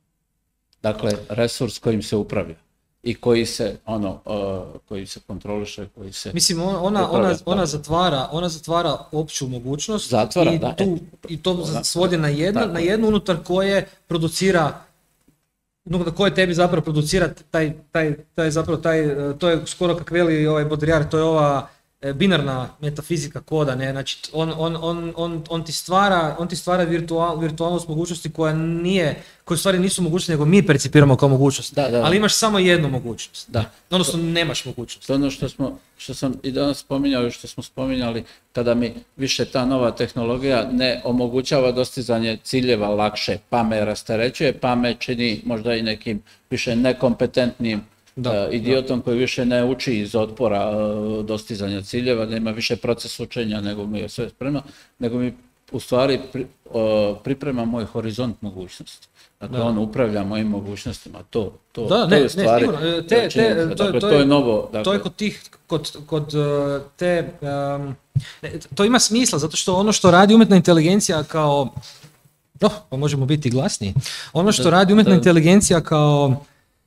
Speaker 1: Dakle, resurs kojim se upravlja i koji se, ono, uh, koji se kontroliše, koji se...
Speaker 2: Mislim, ona, ona, ona, zatvara, ona zatvara opću mogućnost
Speaker 1: zatvara,
Speaker 2: i,
Speaker 1: da,
Speaker 2: tu, i to svodi na jednu, na jednu unutar koje producira, unutar koje tebi zapravo producira taj, taj, taj, zapravo taj, to je skoro kak veli ovaj Baudrillard, to je ova binarna metafizika koda, ne, znači on, on, on, on, on ti stvara, on ti stvara virtual, virtualnost mogućnosti koja nije, koje u stvari nisu mogućnosti, nego mi percipiramo kao mogućnost,
Speaker 1: da, da.
Speaker 2: Ali imaš samo jednu mogućnost,
Speaker 1: da.
Speaker 2: Odnosno nemaš mogućnost.
Speaker 1: To je ono što, smo, što sam i danas spominjao i što smo spominjali, kada mi više ta nova tehnologija ne omogućava dostizanje ciljeva lakše, pa me rasterećuje, pa me čini možda i nekim više nekompetentnim Da, uh, idiotom da. Koji više ne uči iz otpora uh, dostizanja ciljeva, da ima više proces učenja nego mi je sve spremno, nego mi u stvari pri, uh, priprema moj horizont mogućnosti. Dakle, da. On upravlja mojim mogućnostima. To, to,
Speaker 2: da,
Speaker 1: to
Speaker 2: ne,
Speaker 1: je u stvari,
Speaker 2: ne, te, te, to,
Speaker 1: dakle,
Speaker 2: to,
Speaker 1: to je novo. Dakle.
Speaker 2: To je kod tih, kod, kod te, um, ne, to ima smisla, zato što ono što radi umjetna inteligencija kao, oh, pa možemo biti glasniji, ono što da, radi umjetna da. inteligencija kao,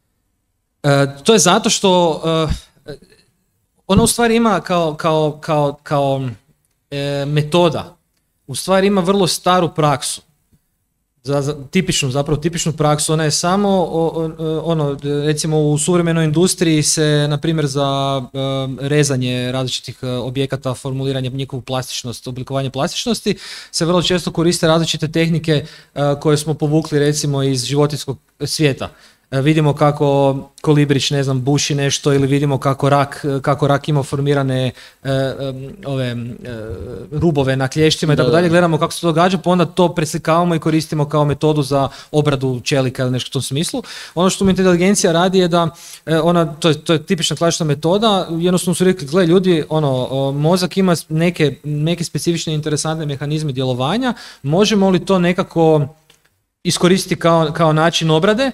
Speaker 2: Uh, to je zato što uh, ona u stvari ima kao, kao, kao, kao e, metoda, u stvari ima vrlo staru praksu, za, za, tipičnu, zapravo tipičnu praksu, ona je samo, o, o, ono, recimo u suvremenoj industriji se, na primjer, za um, rezanje različitih objekata, formuliranje njihovu plastičnost, oblikovanje plastičnosti, se vrlo često koriste različite tehnike uh, koje smo povukli, recimo, iz životinjskog svijeta. Vidimo kako kolibrić, ne znam, buši nešto, ili vidimo kako rak, kako rak ima formirane e, ove e, rubove na klještima i tako dalje, gledamo kako se to događa, pa onda to preslikavamo i koristimo kao metodu za obradu čelika ili nešto u tom smislu. Ono što umjetna inteligencija radi je da e, ona, to je, to je tipična klasična metoda, jednostavno su rekli, gle ljudi, ono, o, mozak ima neke, neke specifične interesantne mehanizme djelovanja, možemo li to nekako iskoristiti kao, kao način obrade.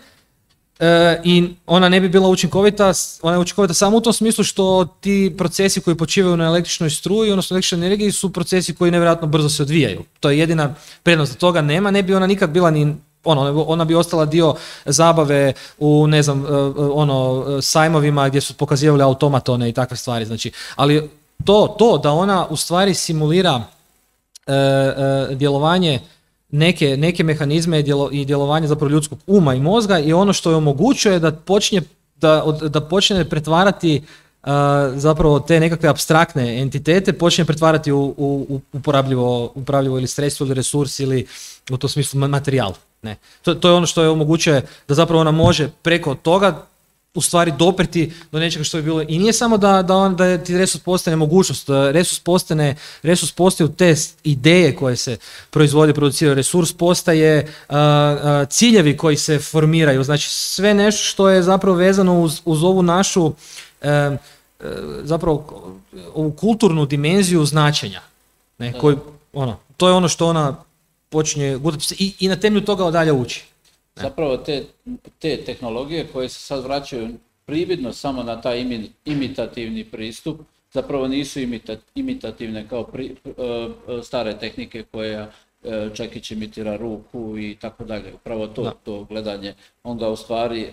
Speaker 2: E, i ona ne bi bila učinkovita, ona je učinkovita samo u tom smislu što ti procesi koji počivaju na električnoj struji, odnosno električnoj energiji, su procesi koji nevjerojatno brzo se odvijaju. To je jedina prednost, da toga nema, ne bi ona nikad bila ni, ono, ona bi ostala dio zabave u, ne znam, ono, sajmovima gdje su pokazivali automatone i takve stvari, znači, ali to, to da ona u stvari simulira e, e, djelovanje Neke, neke mehanizme i, djelo, i djelovanje zapravo ljudskog uma i mozga i ono što je omogućuje da počne, da, da počne pretvarati uh, zapravo te nekakve apstraktne entitete, počne pretvarati u, u, u uporabljivo, uporabljivo ili sredstvo ili resurs ili u tom smislu materijal. Ne. To, to je ono što je omogućuje da zapravo ona može preko toga u stvari dopreti do nečega što bi bilo. I nije samo da, da, on, da ti resurs postane mogućnost, resurs postane, resurs postaju te ideje koje se proizvode, produciraju, resurs postaje uh, uh, ciljevi koji se formiraju, znači sve nešto što je zapravo vezano uz, uz ovu našu uh, uh, zapravo ovu kulturnu dimenziju značenja. Ne, koji, ono, to je ono što ona počinje gutati i, i na temelju toga dalje uči.
Speaker 1: Zapravo te, te tehnologije koje se sad vraćaju prividno samo na taj imi, imitativni pristup, zapravo nisu imita, imitativne kao pri, uh, stare tehnike koje uh, čekić imitira ruku i tako dalje. Upravo to, to gledanje, on ga u stvari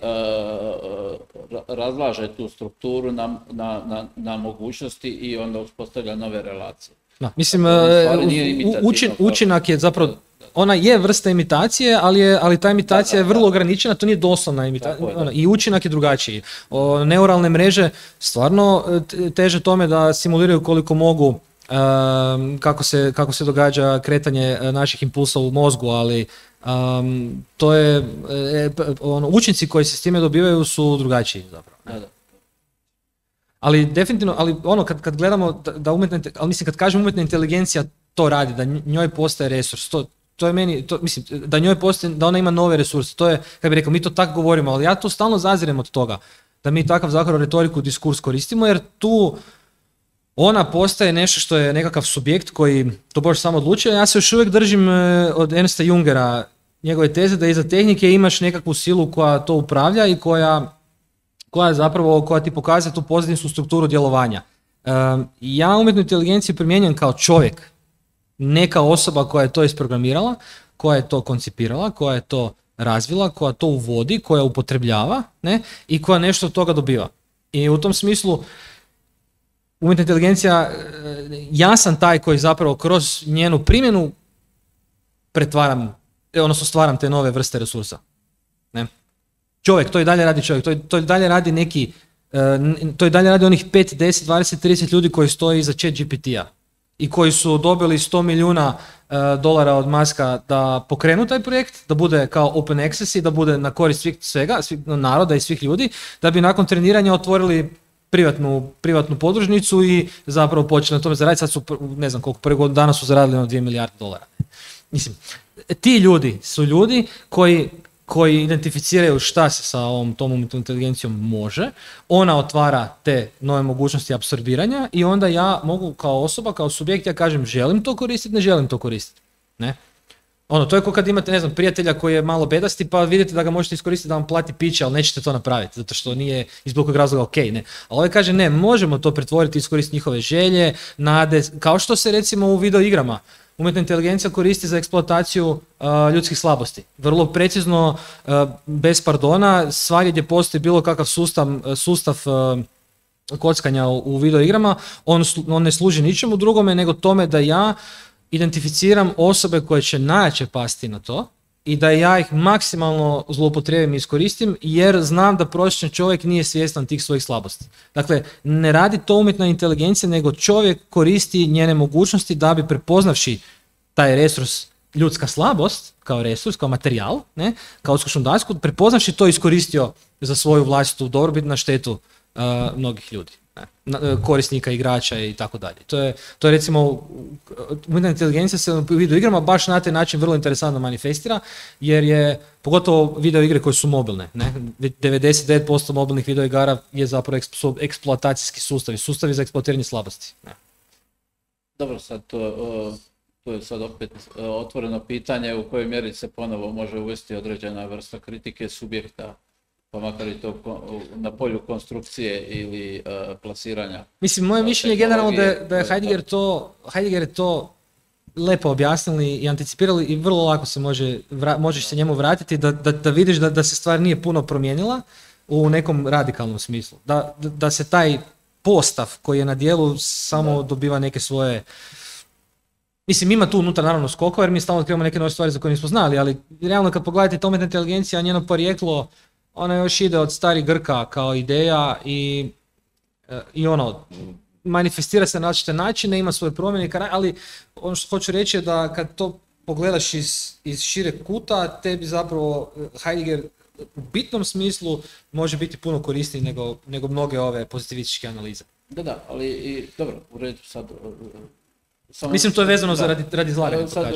Speaker 1: uh, razlaže tu strukturu na, na, na, na mogućnosti i onda uspostavlja nove relacije.
Speaker 2: Da, mislim, uh, učin, učinak je zapravo, ona je vrsta imitacije, ali, je, ali ta imitacija da, da, da. je vrlo ograničena, to nije doslovna imitacija ona, i učinak je drugačiji. O, neuralne mreže stvarno teže tome da simuliraju koliko mogu um, kako, se, kako se događa kretanje naših impulsa u mozgu, ali um, to je, e, ono, učinci koji se s time dobivaju su drugačiji zapravo. Da, da. Ali definitivno, ali ono kad, kad gledamo da, da umjetna, ali mislim kad kažem umjetna inteligencija to radi, da njoj postaje resurs, to To je meni, to, mislim, da njoj postoji, da ona ima nove resurse, to je, kako bih rekao, mi to tako govorimo, ali ja to stalno zazirem od toga, da mi takav zapravo retoriku, diskurs koristimo, jer tu ona postaje nešto što je nekakav subjekt koji to baš samo odlučuje. Ja se još uvijek držim od Ernsta Jungera, njegove teze da iza tehnike imaš nekakvu silu koja to upravlja i koja, koja zapravo, koja ti pokazuje tu pozadinsku strukturu djelovanja. Um, ja umjetnu inteligenciju primjenjujem kao čovjek, neka osoba koja je to isprogramirala, koja je to koncipirala, koja je to razvila, koja to uvodi, koja upotrebljava, ne, i koja nešto od toga dobiva. I u tom smislu umjetna inteligencija, ja sam taj koji zapravo kroz njenu primjenu pretvaram, odnosno stvaram te nove vrste resursa. Ne? Čovjek, to i dalje radi čovjek, to, to i dalje radi neki, to i dalje radi onih pet, deset, dvadeset, trideset ljudi koji stoji iza Chat G P T-a i koji su dobili sto milijuna dolara od Muska da pokrenu taj projekt, da bude kao open access i da bude na korist svih, svega, svih naroda i svih ljudi, da bi nakon treniranja otvorili privatnu, privatnu podružnicu i zapravo počeli na tome zaraditi. Sad su, ne znam koliko, prvi godinu dana su zaradili na dvije milijarde dolara. Mislim, ti ljudi su ljudi koji, koji identificiraju šta se sa ovom tom umjetnom inteligencijom može, ona otvara te nove mogućnosti apsorbiranja i onda ja mogu kao osoba, kao subjekt, ja kažem želim to koristiti, ne želim to koristiti. Ne? Ono, to je kao kad imate, ne znam, prijatelja koji je malo bedasti pa vidite da ga možete iskoristiti da vam plati piće, ali nećete to napraviti, zato što nije iz bilo kojeg razloga ok, ne. Ali ovaj kaže ne, možemo to pretvoriti, iskoristiti njihove želje, nade, kao što se recimo u video igrama umjetna inteligencija koristi za eksploataciju uh, ljudskih slabosti. Vrlo precizno, uh, bez pardona, svagdje gdje postoji bilo kakav sustav, sustav uh, kockanja u, u video igrama, on, on ne služi ničemu drugome nego tome da ja identificiram osobe koje će najjače pasti na to i da ja ih maksimalno zloupotrijebim i iskoristim jer znam da prosječan čovjek nije svjestan tih svojih slabosti. Dakle, ne radi to umjetna inteligencija nego čovjek koristi njene mogućnosti da bi prepoznavši taj resurs, ljudska slabost kao resurs, kao materijal, ne, kao odskočnu dasku, prepoznavši to iskoristio za svoju vlastitu dobrobit na štetu uh, mnogih ljudi. Korisnika, igrača i tako dalje. To je, to je recimo, umjetna inteligencija se u video igrama baš na taj način vrlo interesantno manifestira, jer je, pogotovo video igre koje su mobilne, ne? devedeset devet posto mobilnih video igara je zapravo eksploatacijski sustavi, sustavi za eksploatiranje slabosti. Ne?
Speaker 1: Dobro, sad to, to je sad opet otvoreno pitanje u kojoj mjeri se ponovo može uvesti određena vrsta kritike subjekta, pa makar i to na polju konstrukcije ili uh, plasiranja.
Speaker 2: Mislim, moje mišljenje je generalno da je, da je Heidegger to, Heidegger je to lepo objasnili i anticipirali i vrlo lako se može, vra, možeš se njemu vratiti da, da, da vidiš da, da se stvar nije puno promijenila u nekom radikalnom smislu. Da, da, da se taj postav koji je na dijelu samo da. dobiva neke svoje... Mislim, ima tu unutra naravno skokova jer mi stalno otkrivamo neke nove stvari za koje nismo znali, ali realno kad pogledate to umjetna inteligencija, njeno porijeklo, ona još ide od starih Grka kao ideja i, i ono, manifestira se na različite načine, ima svoje promjene, ali ono što hoću reći je da kad to pogledaš iz, iz šireg kuta, tebi zapravo Heidegger u bitnom smislu može biti puno korisniji nego, nego mnoge ove pozitivističke analize.
Speaker 1: Da, da, ali i dobro, u redu sad...
Speaker 2: Samo, Mislim, to je vezano da, za radi, radi izlaganja.
Speaker 1: Sad,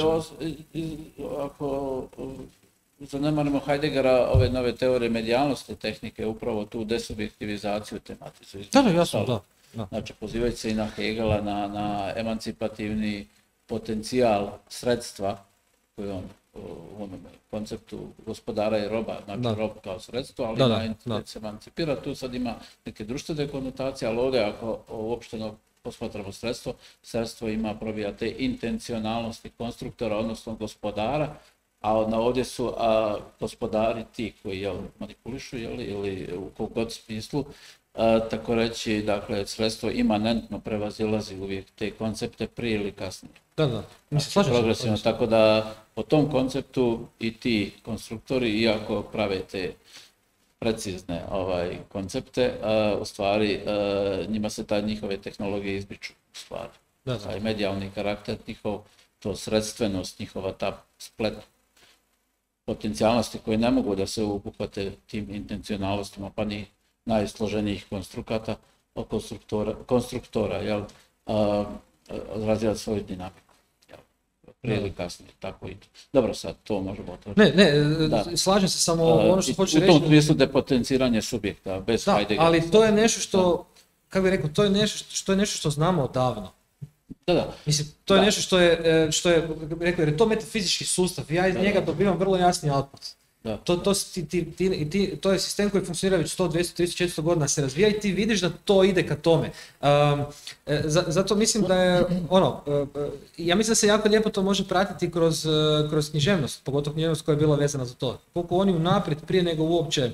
Speaker 1: ako zanemarimo Heideggera, ove nove teorije medijalnosti tehnike, upravo tu desubjektivizaciju tematizuju.
Speaker 2: Da, da, jasno, da. da.
Speaker 1: Znači, pozivajući se i na Hegela, na, na emancipativni potencijal sredstva, koji on u onom konceptu gospodara i roba, znači da. rob kao sredstvo, ali da, ima, da, da. se emancipira, tu sad ima neke društvene konotacije, ali ovdje ako uopšteno posmatramo sredstvo, sredstvo ima probija te intencionalnosti konstruktora, odnosno gospodara, a na ovdje su a, gospodari ti koji jel, manipulišu jel, ili u kogod smislu, a, tako reći, dakle, sredstvo imanentno prevazilazi uvijek te koncepte prije ili kasnije.
Speaker 2: Da, da.
Speaker 1: Mislim, znači, progresivno, tako da po tom konceptu i ti konstruktori, iako prave te precizne ovaj, koncepte, a, u stvari a, njima se ta njihove tehnologije izbiču u stvari. Da, da. Taj medijalni karakter njihov, to sredstvenost njihova, ta splet potencijalnosti koje ne mogu da se obuhvate tim intencionalnostima, pa ni najsloženijih konstrukata, konstruktora, konstruktora jel, a, razvijati svoju dinamiku. Jel, prije ili kasnije, tako i to. Dobro, sad to možemo otvoriti.
Speaker 2: Ne, ne, da. Slažem se samo a, ono što hoću reći.
Speaker 1: U tom smislu depotenciranje subjekta, bez
Speaker 2: da,
Speaker 1: Heideggera.
Speaker 2: Ali to je nešto što, kako bih rekao, to je nešto što je nešto što znamo odavno.
Speaker 1: Da, da.
Speaker 2: Mislim, to je da. nešto što je, što je, rekao, jer je to metafizički sustav i ja iz da, njega da. dobivam vrlo jasni output.
Speaker 1: Da.
Speaker 2: To, to, ti, ti, ti, ti, to je sistem koji funkcionira već sto, dvjesto, tristo, četiristo godina, se razvija i ti vidiš da to ide ka tome. Um, za, zato mislim da je, ono, uh, ja mislim da se jako lijepo to može pratiti kroz, uh, kroz književnost, pogotovo književnost koja je bila vezana za to. Koliko oni unaprijed, prije nego uopće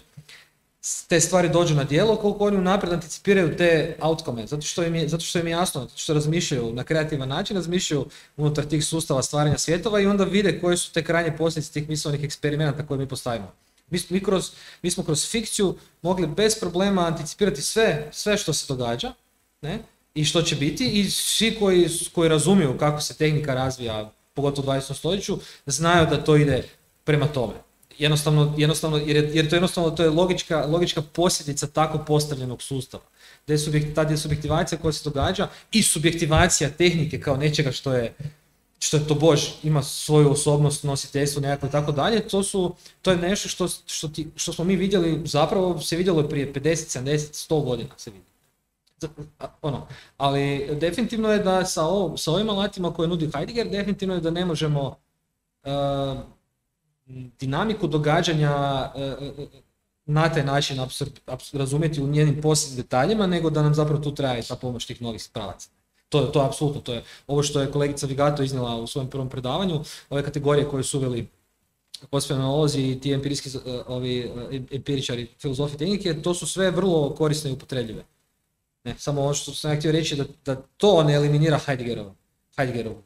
Speaker 2: te stvari dođu na djelo, koliko oni unaprijed anticipiraju te outcome, zato što im je, zato što im je jasno, zato što razmišljaju na kreativan način, razmišljaju unutar tih sustava stvaranja svjetova i onda vide koje su te krajnje posljedice tih misaonih eksperimenata koje mi postavimo. Mi, mi, kroz, mi smo kroz fikciju mogli bez problema anticipirati sve, sve što se događa, ne? I što će biti, i svi koji, koji razumiju kako se tehnika razvija, pogotovo u dvadesetom stoljeću, znaju da to ide prema tome. Jednostavno, jednostavno, jer, je, jer to jednostavno to je logička, logička posljedica tako postavljenog sustava. Desubjekt, ta desubjektivacija koja se događa i subjektivacija tehnike kao nečega što je, što je to bož, ima svoju osobnost, nositeljstvo nekako i tako dalje, to, su, to je nešto što, što, ti, što smo mi vidjeli, zapravo se vidjelo prije pedeset, sedamdeset, sto godina se vidi. Ono, ali definitivno je da sa, ovo, sa ovim alatima koje nudi Heidegger, definitivno je da ne možemo uh, dinamiku događanja uh, na taj način absurd, absurd, razumjeti u njenim posljednim detaljima, nego da nam zapravo tu treba i ta pomoć tih novih pravaca. To je to apsolutno, to je ovo što je kolegica Vigato iznijela u svojem prvom predavanju, ove kategorije koje su uveli postfenomenolozi i ti empirijski, ovi empiričari filozofije tehnike, to su sve vrlo korisne i upotrebljive. Ne, samo ono što sam ja htio reći da, da to ne eliminira Heideggerovu, Heideggerovu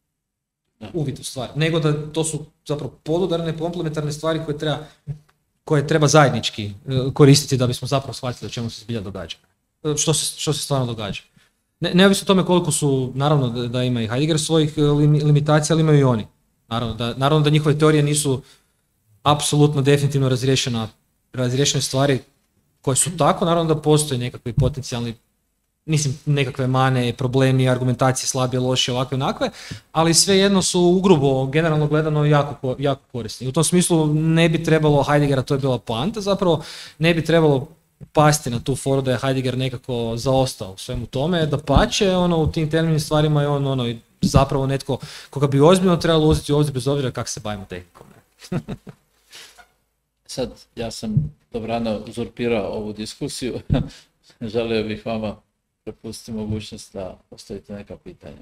Speaker 2: uvid u stvar, nego da to su zapravo podudarne, komplementarne stvari koje treba, koje treba zajednički koristiti da bismo zapravo shvatili o čemu se zbilja događa. Što se, što se stvarno događa. Ne, neovisno o tome koliko su, naravno da, da ima i Heidegger svojih lim, limitacija, ali imaju i oni. Naravno da, naravno da njihove teorije nisu apsolutno definitivno razriješena, razriješene stvari koje su tako, naravno da postoje nekakvi potencijalni, mislim, nekakve mane, problemi, argumentacije slabije, loše, ovakve, onakve, ali svejedno su ugrubo, generalno gledano, jako, jako korisni. U tom smislu ne bi trebalo Heideggera, to je bila poanta zapravo, ne bi trebalo pasti na tu foru da je Heidegger nekako zaostao u svemu tome, da pače, ono, u tim temeljnim stvarima je on, ono, zapravo netko koga bi ozbiljno trebalo uzeti u obzir bez obzira kako se bavimo tehnikom.
Speaker 1: Sad, ja sam dobrano uzurpirao ovu diskusiju, želio bih vama prepustiti mogućnost da postavite neka pitanja.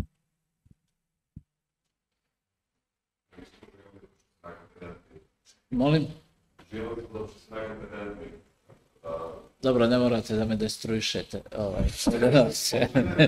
Speaker 1: Molim? Dobro, ne morate da me destruišete. Ovaj, gledam se.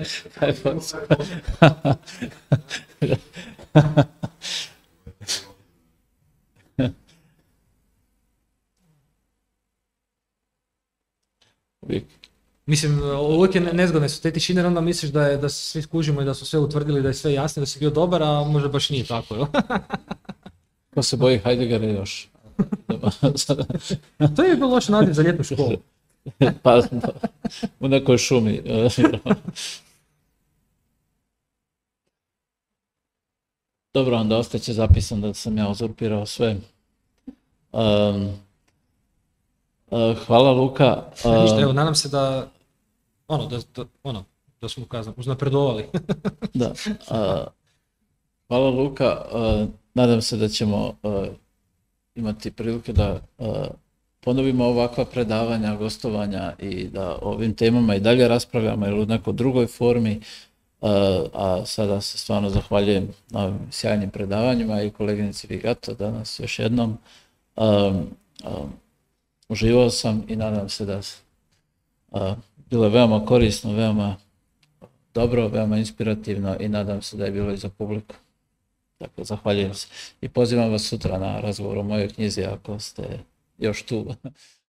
Speaker 1: Uvijek.
Speaker 2: Mislim, uvijek je nezgodne su te tišine, jer onda misliš da, je, da se svi skužimo i da su sve utvrdili, da je sve jasno, da si bio dobar, a možda baš nije tako, jel?
Speaker 1: Ko se boji Heideggera još?
Speaker 2: To je bilo loš naziv za ljetnu školu.
Speaker 1: Pa, u nekoj šumi. Dobro, onda ostaće zapisano da sam ja uzurpirao sve. Um, uh, hvala Luka. Uh,
Speaker 2: Ništa, evo, nadam se da, ono, da, da, ono, da smo kazano, uznapredovali.
Speaker 1: Da. Uh, hvala Luka. Uh, nadam se da ćemo uh, imati prilike da uh, ponovimo ovakva predavanja, gostovanja i da o ovim temama i dalje raspravljamo ili u nekoj drugoj formi. Uh, a sada se stvarno zahvaljujem na ovim sjajnim predavanjima i koleginici Vigato danas još jednom. Um, um, uživao sam i nadam se da uh, bilo je veoma korisno, veoma dobro, veoma inspirativno i nadam se da je bilo i za publiku. Dakle, zahvaljujem se i pozivam vas sutra na razgovor o mojoj knjizi ako ste još tu.